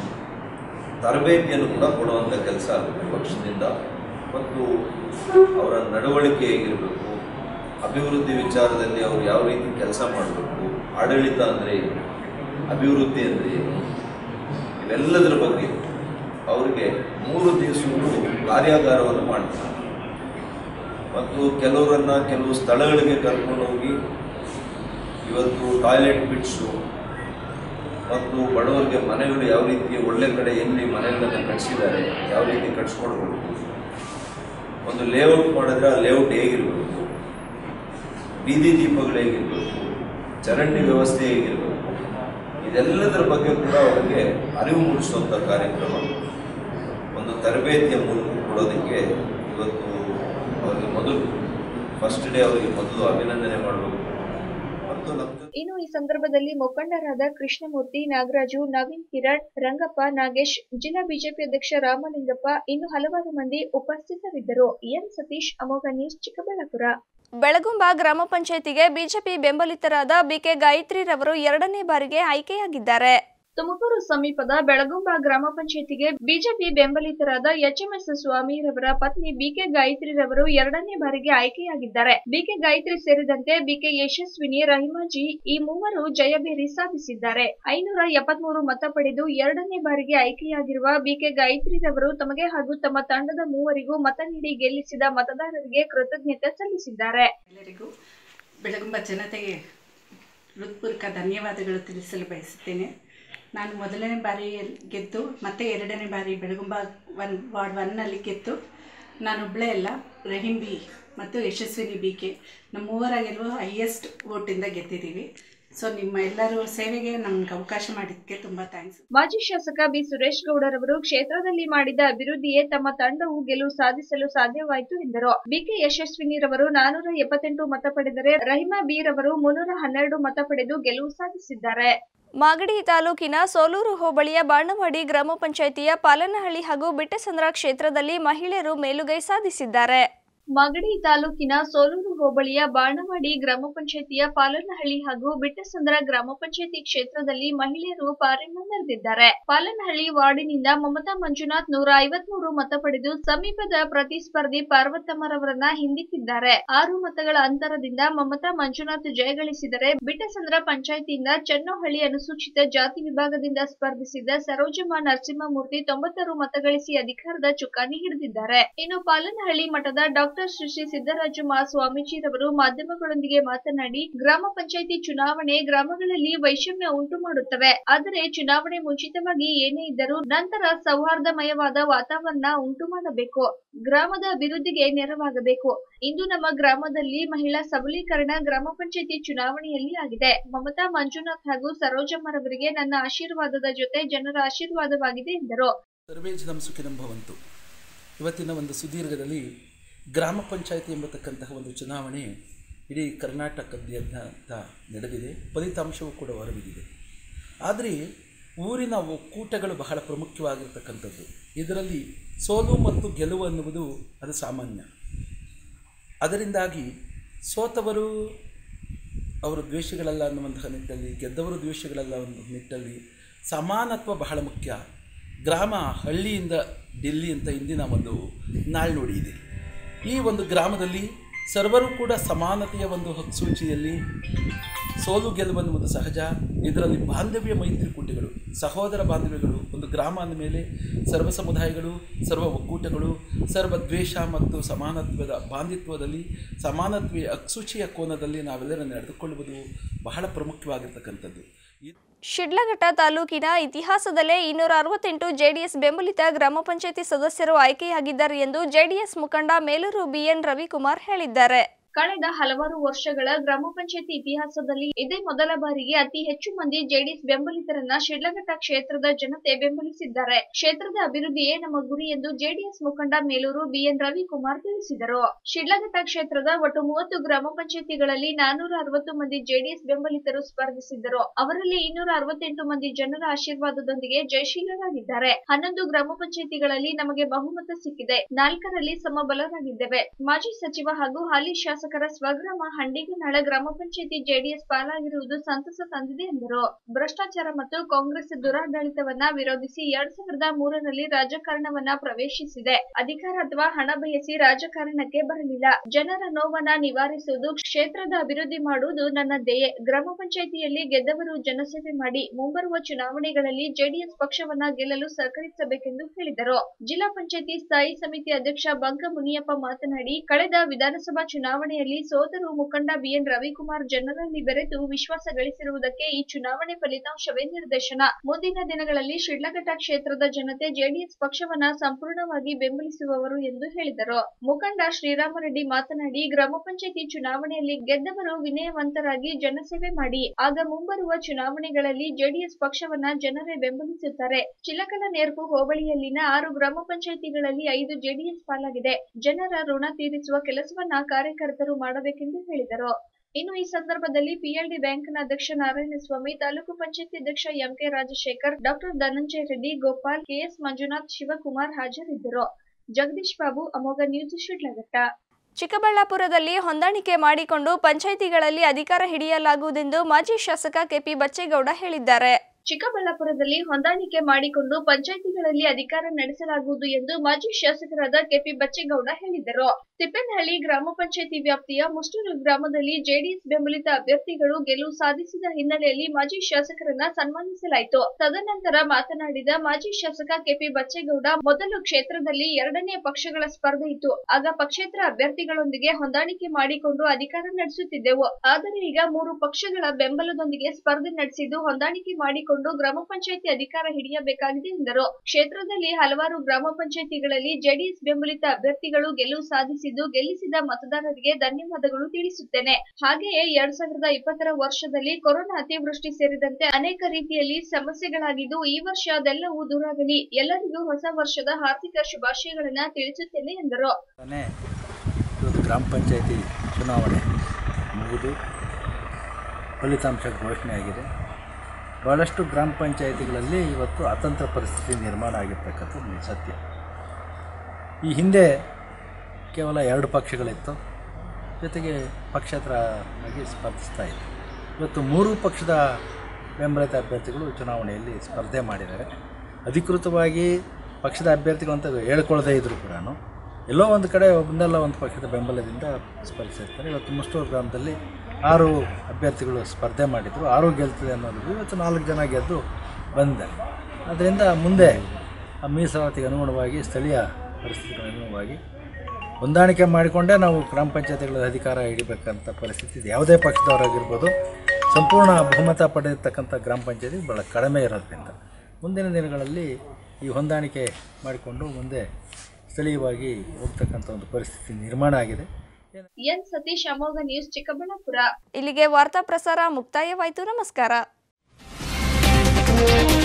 ತರಬೇತಿಯನ್ನು ಕೂಡ ಕೊಡುವಂಥ ಕೆಲಸ ಆಗಬೇಕು ಪಕ್ಷದಿಂದ. ಮತ್ತು ಅವರ ನಡವಳಿಕೆ ಹೇಗಿರಬೇಕು, ಅಭಿವೃದ್ಧಿ ವಿಚಾರದಲ್ಲಿ ಅವರು ಯಾವ ರೀತಿ ಕೆಲಸ ಮಾಡಬೇಕು, ಆಡಳಿತ ಅಂದರೆ ಏನು, ಅಭಿವೃದ್ಧಿ ಅಂದರೆ ಏನು, ಇವೆಲ್ಲದರ ಬಗ್ಗೆ ಅವರಿಗೆ ಮೂರು ದಿವಸಗಳು ಕಾರ್ಯಾಗಾರವನ್ನು ಮಾಡ್ತಾರೆ. ಮತ್ತು ಕೆಲವರನ್ನು ಕೆಲವು ಸ್ಥಳಗಳಿಗೆ ಕರ್ಕೊಂಡೋಗಿ ಇವತ್ತು ಟಾಯ್ಲೆಟ್ ಬಿಟ್ಸು ಮತ್ತು ಬಡವರಿಗೆ ಮನೆಗಳು ಯಾವ ರೀತಿ ಒಳ್ಳೆ ಕಡೆ ಎಲ್ಲಿ ಮನೆಗಳನ್ನು ಕಟ್ಟಿಸಿದ್ದಾರೆ, ಯಾವ ರೀತಿ ಕಟ್ಸ್ಕೊಡ್ಬೇಕು, ಒಂದು ಲೇಔಟ್ ಮಾಡಿದ್ರೆ ಆ ಲೇಔಟ್ ಹೇಗಿರಬೇಕು, ಬೀದಿ ದೀಪಗಳು ಹೇಗಿರಬೇಕು, ಚರಂಡಿ ವ್ಯವಸ್ಥೆ ಹೇಗಿರಬೇಕು, ಇದೆಲ್ಲದರ ಬಗ್ಗೆ ಕೂಡ ಅವರಿಗೆ ಅರಿವು ಮೂಡಿಸುವಂಥ ಕಾರ್ಯಕ್ರಮ ಒಂದು ತರಬೇತಿಯ ಮೂಲಕ ಕೊಡೋದಕ್ಕೆ ಇವತ್ತು ಅವರಿಗೆ ಮೊದಲು ಫಸ್ಟ್ ಡೇ ಅವರಿಗೆ ಮೊದಲು ಅಭಿನಂದನೆ ಮಾಡಬೇಕು. ಇನ್ನು ಈ ಸಂದರ್ಭದಲ್ಲಿ ಮುಖಂಡರಾದ ಕೃಷ್ಣಮೂರ್ತಿ, ನಾಗರಾಜು, ನವೀನ್, ಕಿರಣ್, ರಂಗಪ್ಪ, ನಾಗೇಶ್, ಜಿಲ್ಲಾ ಬಿಜೆಪಿ ಅಧ್ಯಕ್ಷ ರಾಮಲಿಂಗಪ್ಪ ಇನ್ನು ಹಲವಾರು ಮಂದಿ ಉಪಸ್ಥಿತರಿದ್ದರು. ಎನ್ ಸತೀಶ್, ಅಮೋಘ ನ್ಯೂಸ್, ಚಿಕ್ಕಬಳ್ಳಾಪುರ. ಬೆಳಗುಂಬ ಗ್ರಾಮ ಪಂಚಾಯಿತಿಗೆ ಬಿಜೆಪಿ ಬೆಂಬಲಿತರಾದ ಬಿಕೆ ಗಾಯತ್ರಿರವರು ಎರಡನೇ ಬಾರಿಗೆ ಆಯ್ಕೆಯಾಗಿದ್ದಾರೆ. ತುಮಕೂರು ಸಮೀಪದ ಬೆಳಗುಂಬ ಗ್ರಾಮ ಪಂಚಾಯಿತಿಗೆ ಬಿಜೆಪಿ ಬೆಂಬಲಿತರಾದ ಎಚ್ಎಂಎಸ್ ಸ್ವಾಮಿರವರ ಪತ್ನಿ ಬಿಕೆ ಗಾಯತ್ರಿರವರು ಎರಡನೇ ಬಾರಿಗೆ ಆಯ್ಕೆಯಾಗಿದ್ದಾರೆ. ಬಿಕೆ ಗಾಯತ್ರಿ ಸೇರಿದಂತೆ ಬಿಕೆ ಯಶಸ್ವಿನಿ, ರಹಿಮಾಜಿ ಈ ಮೂವರು ಜಯಬೇರಿ ಸಾಧಿಸಿದ್ದಾರೆ. ಐನೂರ ಎಪ್ಪತ್ಮೂರು ಮತ ಪಡೆದು ಎರಡನೇ ಬಾರಿಗೆ ಆಯ್ಕೆಯಾಗಿರುವ ಬಿಕೆ ಗಾಯತ್ರಿರವರು ತಮಗೆ ಹಾಗೂ ತಮ್ಮ ತಂಡದ ಮೂವರಿಗೂ ಮತ ನೀಡಿ ಗೆಲ್ಲಿಸಿದ ಮತದಾರರಿಗೆ ಕೃತಜ್ಞತೆ ಸಲ್ಲಿಸಿದ್ದಾರೆ. ಎಲ್ಲರಿಗೂ ಬೆಳಗುಂಬ ಜನತೆಗೆ ಹೃತ್ಪೂರ್ವಕ ಧನ್ಯವಾದಗಳು ತಿಳಿಸಲು ಬಯಸುತ್ತೇನೆ. ನಾನು ಮೊದಲನೇ ಬಾರಿ ಗೆದ್ದು ಮತ್ತೆ ಎರಡನೇ ಬಾರಿ ಬೆಳಗುಂಬ ಒನ್ ವಾರ್ಡ್ ಒನ್ನಲ್ಲಿ ಗೆದ್ದು ನಾನು ಒಬ್ಬಳೇ ಅಲ್ಲ, ರಹೀಂ ಬಿ ಮತ್ತು ಯಶಸ್ವಿನಿ ಬಿ ಕೆ ನಮ್ಮ ಮೂವರಾಗೆಲ್ಲೂ ಹೈಯೆಸ್ಟ್ ವೋಟಿಂದ ಗೆದ್ದಿದ್ದೀವಿ. ಸೊ ನಿಮ್ಮ ಎಲ್ಲರೂ ಸೇವೆಗೆ ನಮ್ಗೆ ಅವಕಾಶ ಮಾಡಿದ್ದಕ್ಕೆ ತುಂಬ ಥ್ಯಾಂಕ್ಸ್. ಮಾಜಿ ಶಾಸಕ ಬಿ ಸುರೇಶ್ ಗೌಡರವರು ಕ್ಷೇತ್ರದಲ್ಲಿ ಮಾಡಿದ ಅಭಿವೃದ್ಧಿಯೇ ತಮ್ಮ ತಂಡವು ಗೆಲುವು ಸಾಧಿಸಲು ಸಾಧ್ಯವಾಯಿತು ಎಂದರು. ಬಿಕೆ ಯಶಸ್ವಿನಿರವರು ನಾನೂರ ಎಪ್ಪತ್ತೆಂಟು ಮತ ಪಡೆದರೆ ರಹಿಮಾ ಬಿ ರವರು ಮುನ್ನೂರ ಹನ್ನೆರಡು ಮತ ಪಡೆದು ಗೆಲುವು ಸಾಧಿಸಿದ್ದಾರೆ. ಮಾಗಡಿ ತಾಲೂಕಿನ ಸೋಲೂರು ಹೋಬಳಿಯ ಬಾಣವಾಡಿ ಗ್ರಾಮ ಪಂಚಾಯಿತಿಯ ಪಾಲನಹಳ್ಳಿ ಹಾಗೂ ಬಿಟ್ಟಸಂದ್ರ ಕ್ಷೇತ್ರದಲ್ಲಿ ಮಹಿಳೆಯರು ಮೇಲುಗೈ ಸಾಧಿಸಿದ್ದಾರೆ. ಮಾಗಡಿ ತಾಲೂಕಿನ ಸೋಲೂರು ಹೋಬಳಿಯ ಬಾಣವಾಡಿ ಗ್ರಾಮ ಪಂಚಾಯಿತಿಯ ಪಾಲನಹಳ್ಳಿ ಹಾಗೂ ಬಿಟ್ಟಸಂದ್ರ ಗ್ರಾಮ ಪಂಚಾಯಿತಿ ಕ್ಷೇತ್ರದಲ್ಲಿ ಮಹಿಳೆಯರು ಪಾರಮ್ಯ ಮೆರೆದಿದ್ದಾರೆ. ಪಾಲನಹಳ್ಳಿ ವಾರ್ಡಿನಿಂದ ಮಮತಾ ಮಂಜುನಾಥ್ ನೂರ ಐವತ್ಮೂರು ಮತ ಪಡೆದು ಸಮೀಪದ ಪ್ರತಿಸ್ಪರ್ಧಿ ಪಾರ್ವತಮ್ಮರವರನ್ನ ಹಿಂದಿಕ್ಕಿದ್ದಾರೆ. ಆರು ಮತಗಳ ಅಂತರದಿಂದ ಮಮತಾ ಮಂಜುನಾಥ್ ಜಯಗಳಿಸಿದರೆ ಬಿಟ್ಟಸಂದ್ರ ಪಂಚಾಯಿತಿಯಿಂದ ಚನ್ನಹಳ್ಳಿ ಅನುಸೂಚಿತ ಜಾತಿ ವಿಭಾಗದಿಂದ ಸ್ಪರ್ಧಿಸಿದ್ದ ಸರೋಜಮ್ಮ ನರಸಿಂಹಮೂರ್ತಿ ತೊಂಬತ್ತಾರು ಮತ ಗಳಿಸಿ ಅಧಿಕಾರದ ಚುಕ್ಕಾಣಿ ಹಿಡಿದಿದ್ದಾರೆ. ಇನ್ನು ಪಾಲನಹಳ್ಳಿ ಮಠದ ಡಾಕ್ಟರ್ ಡಾಕ್ಟರ್ ಶ್ರೀ ಶ್ರೀ ಸಿದ್ದರಾಜ ಮಹಾಸ್ವಾಮೀಜಿರವರು ಮಾಧ್ಯಮಗಳೊಂದಿಗೆ ಮಾತನಾಡಿ, ಗ್ರಾಮ ಪಂಚಾಯಿತಿ ಚುನಾವಣೆ ಗ್ರಾಮಗಳಲ್ಲಿ ವೈಷಮ್ಯ ಉಂಟು ಮಾಡುತ್ತವೆ. ಆದರೆ ಚುನಾವಣೆ ಮುಂಚಿತವಾಗಿ ಏನೇ ಇದ್ದರೂ ನಂತರ ಸೌಹಾರ್ದಮಯವಾದ ವಾತಾವರಣ ಉಂಟು ಮಾಡಬೇಕು. ಗ್ರಾಮದ ಅಭಿವೃದ್ಧಿಗೆ ನೆರವಾಗಬೇಕು. ಇಂದು ನಮ್ಮ ಗ್ರಾಮದಲ್ಲಿ ಮಹಿಳಾ ಸಬಲೀಕರಣ ಗ್ರಾಮ ಪಂಚಾಯಿತಿ ಚುನಾವಣೆಯಲ್ಲಿ ಆಗಿದೆ. ಮಮತಾ ಮಂಜುನಾಥ್ ಹಾಗೂ ಸರೋಜಮ್ಮರವರಿಗೆ ನನ್ನ ಆಶೀರ್ವಾದದ ಜೊತೆ ಜನರ ಆಶೀರ್ವಾದವಾಗಿದೆ ಎಂದರು. ಸರ್ವೇ ಜನಂ ಸುಖಿನಂ ಭವಂತು. ಇವತ್ತಿನ ಒಂದು ಸುದೀರ್ಘದಲ್ಲಿ ಗ್ರಾಮ ಪಂಚಾಯಿತಿ ಎಂಬತಕ್ಕಂತಹ ಒಂದು ಚುನಾವಣೆ ಇಡೀ ಕರ್ನಾಟಕದಾದ್ಯಂತ ನಡೆದಿದೆ. ಫಲಿತಾಂಶವೂ ಕೂಡ ಹೊರಬಿದ್ದಿದೆ. ಆದರೆ ಊರಿನ ಒಕ್ಕೂಟಗಳು ಬಹಳ ಪ್ರಮುಖವಾಗಿರ್ತಕ್ಕಂಥದ್ದು. ಇದರಲ್ಲಿ ಸೋಲು ಮತ್ತು ಗೆಲುವು ಅನ್ನುವುದು ಅದು ಸಾಮಾನ್ಯ. ಅದರಿಂದಾಗಿ ಸೋತವರು ಅವರು ದ್ವೇಷಗಳಲ್ಲ ಅನ್ನುವಂತಹ ನಿಟ್ಟಲ್ಲಿ, ಗೆದ್ದವರು ದ್ವೇಷಗಳಲ್ಲ ಅನ್ನೋ ನಿಟ್ಟಲ್ಲಿ ಸಮಾನತ್ವ ಬಹಳ ಮುಖ್ಯ. ಗ್ರಾಮ ಹಳ್ಳಿಯಿಂದ ಡೆಲ್ಲಿ ಅಂತ ಇಂದಿನ ಒಂದು ನಾಳ್ನುಡಿ ಇದೆ. ಈ ಒಂದು ಗ್ರಾಮದಲ್ಲಿ ಸರ್ವರು ಕೂಡ ಸಮಾನತೆಯ ಒಂದು ಹಕ್ಕುಸೂಚಿಯಲ್ಲಿ ಸೋಲು ಗೆಲುವನ್ನುವುದು ಸಹಜ. ಇದರಲ್ಲಿ ಬಾಂಧವ್ಯ ಮೈತ್ರಿಕೂಟಗಳು, ಸಹೋದರ ಬಾಂಧವ್ಯಗಳು, ಒಂದು ಗ್ರಾಮ ಅಂದಮೇಲೆ ಸರ್ವ ಸಮುದಾಯಗಳು, ಸರ್ವ ಒಕ್ಕೂಟಗಳು, ಸರ್ವ ದ್ವೇಷ ಮತ್ತು ಸಮಾನತ್ವದ ಬಾಂಧಿತ್ವದಲ್ಲಿ ಸಮಾನತ್ವ ಹಕ್ಕುಸೂಚಿಯ ಕೋನದಲ್ಲಿ ನಾವೆಲ್ಲರೂ ನಡೆದುಕೊಳ್ಳುವುದು ಬಹಳ ಪ್ರಮುಖವಾಗಿರ್ತಕ್ಕಂಥದ್ದು. ಶಿಡ್ಲಘಟ್ಟ ತಾಲೂಕಿನ ಇತಿಹಾಸದಲ್ಲೇ ಇನ್ನೂರ ಅರವತ್ತೆಂಟು ಜೆಡಿಎಸ್ ಬೆಂಬಲಿತ ಗ್ರಾಮ ಪಂಚಾಯಿತಿ ಸದಸ್ಯರು ಆಯ್ಕೆಯಾಗಿದ್ದಾರೆ ಎಂದು ಜೆಡಿಎಸ್ ಮುಖಂಡ ಮೇಲೂರು ಬಿಎನ್ ರವಿಕುಮಾರ್ ಹೇಳಿದ್ದಾರೆ. ಕಳೆದ ಹಲವಾರು ವರ್ಷಗಳ ಗ್ರಾಮ ಪಂಚಾಯತಿ ಇತಿಹಾಸದಲ್ಲಿ ಇದೇ ಮೊದಲ ಬಾರಿಗೆ ಅತಿ ಹೆಚ್ಚು ಮಂದಿ ಜೆಡಿಎಸ್ ಬೆಂಬಲಿತರನ್ನ ಶಿಡ್ಲಘಟ್ಟ ಕ್ಷೇತ್ರದ ಜನತೆ ಬೆಂಬಲಿಸಿದ್ದಾರೆ. ಕ್ಷೇತ್ರದ ಅಭಿವೃದ್ಧಿಯೇ ನಮ್ಮ ಗುರಿ ಎಂದು ಜೆಡಿಎಸ್ ಮುಖಂಡ ಮೇಲೂರು ಬಿಎನ್ ರವಿಕುಮಾರ್ ತಿಳಿಸಿದರು. ಶಿಡ್ಲಘಟ್ಟ ಕ್ಷೇತ್ರದ ಒಟ್ಟು ಮೂವತ್ತು ಗ್ರಾಮ ಪಂಚಾಯತಿಗಳಲ್ಲಿ ನಾನೂರ ಅರವತ್ತು ಮಂದಿ ಜೆಡಿಎಸ್ ಬೆಂಬಲಿತರು ಸ್ಪರ್ಧಿಸಿದ್ದರು. ಅವರಲ್ಲಿ ಇನ್ನೂರ ಅರವತ್ತೆಂಟು ಮಂದಿ ಜನರ ಆಶೀರ್ವಾದದೊಂದಿಗೆ ಜಯಶೀಲರಾಗಿದ್ದಾರೆ. ಹನ್ನೊಂದು ಗ್ರಾಮ ಪಂಚಾಯತಿಗಳಲ್ಲಿ ನಮಗೆ ಬಹುಮತ ಸಿಕ್ಕಿದೆ. ನಾಲ್ಕರಲ್ಲಿ ಸಮಬಲರಾಗಿದ್ದೇವೆ. ಮಾಜಿ ಸಚಿವ ಹಾಗೂ ಹಾಲಿ ಶಾಸಕ ಸ್ವಗ್ರಾಮ ಹಂಡಿಗನಾಳ ಗ್ರಾಮ ಪಂಚಾಯತಿ ಜೆಡಿಎಸ್ ಪಾಲಾಗಿರುವುದು ಸಂತಸ ತಂದಿದೆ ಎಂದರು. ಭ್ರಷ್ಟಾಚಾರ ಮತ್ತು ಕಾಂಗ್ರೆಸ್ ದುರಾಡಳಿತವನ್ನ ವಿರೋಧಿಸಿ ಎರಡ್ ಸಾವಿರದ ಮೂರರಲ್ಲಿ ರಾಜಕಾರಣವನ್ನ ಪ್ರವೇಶಿಸಿದೆ. ಅಧಿಕಾರ ಅಥವಾ ಹಣ ಬಯಸಿ ರಾಜಕಾರಣಕ್ಕೆ ಬರಲಿಲ್ಲ. ಜನರ ನೋವನ್ನ ನಿವಾರಿಸುವುದು, ಕ್ಷೇತ್ರದ ಅಭಿವೃದ್ಧಿ ಮಾಡುವುದು ನನ್ನ ಧ್ಯೇಯ. ಗ್ರಾಮ ಪಂಚಾಯಿತಿಯಲ್ಲಿ ಗೆದ್ದವರು ಜನಸೇವೆ ಮಾಡಿ ಮುಂಬರುವ ಚುನಾವಣೆಗಳಲ್ಲಿ ಜೆಡಿಎಸ್ ಪಕ್ಷವನ್ನ ಗೆಲ್ಲಲು ಸಹಕರಿಸಬೇಕೆಂದು ಹೇಳಿದರು. ಜಿಲ್ಲಾ ಪಂಚಾಯಿತಿ ಸ್ಥಾಯಿ ಸಮಿತಿ ಅಧ್ಯಕ್ಷ ಬಂಕ ಮುನಿಯಪ್ಪ ಮಾತನಾಡಿ, ಕಳೆದ ವಿಧಾನಸಭಾ ಚುನಾವಣೆ ಸೋದರು ಮುಖಂಡ ಬಿಎನ್ ರವಿಕುಮಾರ್ ಜನರಲ್ಲಿ ಬೆರೆತು ವಿಶ್ವಾಸ ಗಳಿಸಿರುವುದಕ್ಕೆ ಈ ಚುನಾವಣೆ ಫಲಿತಾಂಶವೇ ನಿರ್ದೇಶನ. ಮುಂದಿನ ದಿನಗಳಲ್ಲಿ ಶಿಡ್ಲಘಟ್ಟ ಕ್ಷೇತ್ರದ ಜನತೆ ಜೆಡಿಎಸ್ ಪಕ್ಷವನ್ನ ಸಂಪೂರ್ಣವಾಗಿ ಬೆಂಬಲಿಸುವವರು ಎಂದು ಹೇಳಿದರು. ಮುಖಂಡ ಶ್ರೀರಾಮರೆಡ್ಡಿ ಮಾತನಾಡಿ, ಗ್ರಾಮ ಪಂಚಾಯತಿ ಚುನಾವಣೆಯಲ್ಲಿ ಗೆದ್ದವರು ವಿನಯವಂತರಾಗಿ ಜನಸೇವೆ ಮಾಡಿ, ಆಗ ಮುಂಬರುವ ಚುನಾವಣೆಗಳಲ್ಲಿ ಜೆಡಿಎಸ್ ಪಕ್ಷವನ್ನ ಜನರೇ ಬೆಂಬಲಿಸುತ್ತಾರೆ. ಚಿಲಕಲನೇರ್ಪು ಹೋಬಳಿಯಲ್ಲಿನ ಆರು ಗ್ರಾಮ ಪಂಚಾಯತಿಗಳಲ್ಲಿ ಐದು ಜೆಡಿಎಸ್ ಪಾಲಾಗಿದೆ. ಜನರ ಋಣ ತೀರಿಸುವ ಕೆಲಸವನ್ನ ಕಾರ್ಯಕರ್ತರು ಮಾಡಬೇಕೆಂದು ಹೇಳಿದರು. ಇನ್ನು ಈ ಸಂದರ್ಭದಲ್ಲಿ ಪಿಎಲ್ಡಿ ಬ್ಯಾಂಕ್ನ ಅಧ್ಯಕ್ಷ ನಾರಾಯಣಸ್ವಾಮಿ, ತಾಲೂಕು ಪಂಚಾಯತ್ ಅಧ್ಯಕ್ಷ MK Rajashekhar, doctor Dhananjaya Reddy, Gopal, KS Manjunath, Shivakumar ಹಾಜರಿದ್ದರು. ಜಗದೀಶ್ ಬಾಬು, ಅಮೋಘ ನ್ಯೂಸ್, ಶಿಡ್ಲಘಟ್ಟ. ಚಿಕ್ಕಬಳ್ಳಾಪುರದಲ್ಲಿ ಹೊಂದಾಣಿಕೆ ಮಾಡಿಕೊಂಡು ಪಂಚಾಯಿತಿಗಳಲ್ಲಿ ಅಧಿಕಾರ ಹಿಡಿಯಲಾಗುವುದೆಂದು ಮಾಜಿ ಶಾಸಕ ಕೆಪಿ ಬಚ್ಚೇಗೌಡ ಹೇಳಿದ್ದಾರೆ. ಚಿಕ್ಕಬಳ್ಳಾಪುರದಲ್ಲಿ ಹೊಂದಾಣಿಕೆ ಮಾಡಿಕೊಂಡು ಪಂಚಾಯಿತಿಗಳಲ್ಲಿ ಅಧಿಕಾರ ನಡೆಸಲಾಗುವುದು ಎಂದು ಮಾಜಿ ಶಾಸಕರಾದ ಕೆಪಿ ಬಚ್ಚೇಗೌಡ ಹೇಳಿದರು. ತಿಪ್ಪೇನಹಳ್ಳಿ ಗ್ರಾಮ ಪಂಚಾಯಿತಿ ವ್ಯಾಪ್ತಿಯ ಮುಷ್ಟೂರು ಗ್ರಾಮದಲ್ಲಿ ಜೆಡಿಎಸ್ ಬೆಂಬಲಿತ ಅಭ್ಯರ್ಥಿಗಳು ಗೆಲುವು ಸಾಧಿಸಿದ ಹಿನ್ನೆಲೆಯಲ್ಲಿ ಮಾಜಿ ಶಾಸಕರನ್ನ ಸನ್ಮಾನಿಸಲಾಯಿತು. ತದನಂತರ ಮಾತನಾಡಿದ ಮಾಜಿ ಶಾಸಕ ಕೆಪಿ ಬಚ್ಚೇಗೌಡ, ಮೊದಲು ಕ್ಷೇತ್ರದಲ್ಲಿ ಎರಡನೇ ಪಕ್ಷಗಳ ಸ್ಪರ್ಧೆ ಇತ್ತು. ಆಗ ಪಕ್ಷೇತರ ಅಭ್ಯರ್ಥಿಗಳೊಂದಿಗೆ ಹೊಂದಾಣಿಕೆ ಮಾಡಿಕೊಂಡು ಅಧಿಕಾರ ನಡೆಸುತ್ತಿದ್ದೆವು. ಆದರೆ ಈಗ ಮೂರು ಪಕ್ಷಗಳ ಬೆಂಬಲದೊಂದಿಗೆ ಸ್ಪರ್ಧೆ ನಡೆಸಿದ್ದು ಹೊಂದಾಣಿಕೆ ಮಾಡಿಕೊಂಡು ಗ್ರಾಮ ಪಂಚಾಯಿತಿ ಅಧಿಕಾರ ಹಿಡಿಯಬೇಕಾಗಿದೆ ಎಂದರು. ಕ್ಷೇತ್ರದಲ್ಲಿ ಹಲವಾರು ಗ್ರಾಮ ಪಂಚಾಯಿತಿಗಳಲ್ಲಿ ಜೆಡಿಎಸ್ ಬೆಂಬಲಿತ ಅಭ್ಯರ್ಥಿಗಳು ಗೆಲುವು ಸಾಧಿಸಿದ್ದು ಗೆಲ್ಲಿಸಿದ ಮತದಾರರಿಗೆ ಧನ್ಯವಾದಗಳು ತಿಳಿಸುತ್ತೇನೆ. ಹಾಗೆಯೇ ಎರಡ್ ಸಾವಿರದ ಇಪ್ಪತ್ತರ ವರ್ಷದಲ್ಲಿ ಕೊರೋನಾ ಅತಿವೃಷ್ಟಿ ಸೇರಿದಂತೆ ಅನೇಕ ರೀತಿಯಲ್ಲಿ ಸಮಸ್ಯೆಗಳಾಗಿದ್ದು ಈ ವರ್ಷ ಅದೆಲ್ಲವೂ ದೂರಾಗಲಿ. ಎಲ್ಲರಿಗೂ ಹೊಸ ವರ್ಷದ ಆರ್ಥಿಕ ಶುಭಾಶಯಗಳನ್ನ ತಿಳಿಸುತ್ತೇನೆ ಎಂದರು. ಗ್ರಾಮ ಪಂಚಾಯಿತಿ ಚುನಾವಣೆ ಮುಗಿದು ಫಲಿತಾಂಶ ಘೋಷಣೆಯಾಗಿದೆ. ಬಹಳಷ್ಟು ಗ್ರಾಮ ಪಂಚಾಯಿತಿಗಳಲ್ಲಿ ಇವತ್ತು ಅತಂತ್ರ ಪರಿಸ್ಥಿತಿ ನಿರ್ಮಾಣ ಆಗಿರ್ತಕ್ಕಂಥದ್ದು ಸತ್ಯ. ಈ ಹಿಂದೆ ಕೇವಲ ಎರಡು ಪಕ್ಷಗಳಿತ್ತು, ಜೊತೆಗೆ ಪಕ್ಷೇತರವಾಗಿ ಸ್ಪರ್ಧಿಸ್ತಾ ಇತ್ತು. ಇವತ್ತು ಮೂರು ಪಕ್ಷದ ಬೆಂಬಲಿತ ಅಭ್ಯರ್ಥಿಗಳು ಚುನಾವಣೆಯಲ್ಲಿ ಸ್ಪರ್ಧೆ ಮಾಡಿದ್ದಾರೆ. ಅಧಿಕೃತವಾಗಿ ಪಕ್ಷದ ಅಭ್ಯರ್ಥಿಗಳು ಅಂತ ಹೇಳ್ಕೊಳ್ಳದೇ ಇದ್ದರೂ ಕೂಡ ಎಲ್ಲೋ ಒಂದು ಕಡೆ ಒಂದಲ್ಲ ಒಂದು ಪಕ್ಷದ ಬೆಂಬಲದಿಂದ ಸ್ಪರ್ಧಿಸಿರ್ತಾರೆ. ಇವತ್ತು ಮುಷ್ಟೂರು ಗ್ರಾಮದಲ್ಲಿ ಆರು ಅಭ್ಯರ್ಥಿಗಳು ಸ್ಪರ್ಧೆ ಮಾಡಿದರು, ಆರು ಗೆಲ್ತದೆ ಅನ್ನೋದು ಇವತ್ತು ನಾಲ್ಕು ಜನ ಗೆದ್ದು ಬಂದಿದ್ದಾರೆ. ಆದ್ದರಿಂದ ಮುಂದೆ ಆ ಮೀಸಲಾತಿಗೆ ಅನುಗುಣವಾಗಿ ಸ್ಥಳೀಯ ಪರಿಸ್ಥಿತಿಗೆ ಅನುಗುಣವಾಗಿ ಹೊಂದಾಣಿಕೆ ಮಾಡಿಕೊಂಡೇ ನಾವು ಗ್ರಾಮ ಪಂಚಾಯತಿಗಳ ಅಧಿಕಾರ ಹಿಡಿಬೇಕಂತ ಪರಿಸ್ಥಿತಿ ಇದೆ. ಯಾವುದೇ ಪಕ್ಷದವರಾಗಿರ್ಬೋದು ಸಂಪೂರ್ಣ ಬಹುಮತ ಪಡೆದಿರ್ತಕ್ಕಂಥ ಗ್ರಾಮ ಪಂಚಾಯತಿ ಭಾಳ ಕಡಿಮೆ ಇರೋದ್ರಿಂದ ಮುಂದಿನ ದಿನಗಳಲ್ಲಿ ಈ ಹೊಂದಾಣಿಕೆ ಮಾಡಿಕೊಂಡು ಮುಂದೆ ಸ್ಥಳೀಯವಾಗಿ ಹೋಗ್ತಕ್ಕಂಥ ಒಂದು ಪರಿಸ್ಥಿತಿ ನಿರ್ಮಾಣ ಆಗಿದೆ. ಎನ್ ಸತೀಶ್, ಅಮೋಘ ನ್ಯೂಸ್, ಚಿಕ್ಕಬಳ್ಳಾಪುರ. ಇಲ್ಲಿಗೆ ವಾರ್ತಾ ಪ್ರಸಾರ ಮುಕ್ತಾಯವಾಯಿತು. ನಮಸ್ಕಾರ.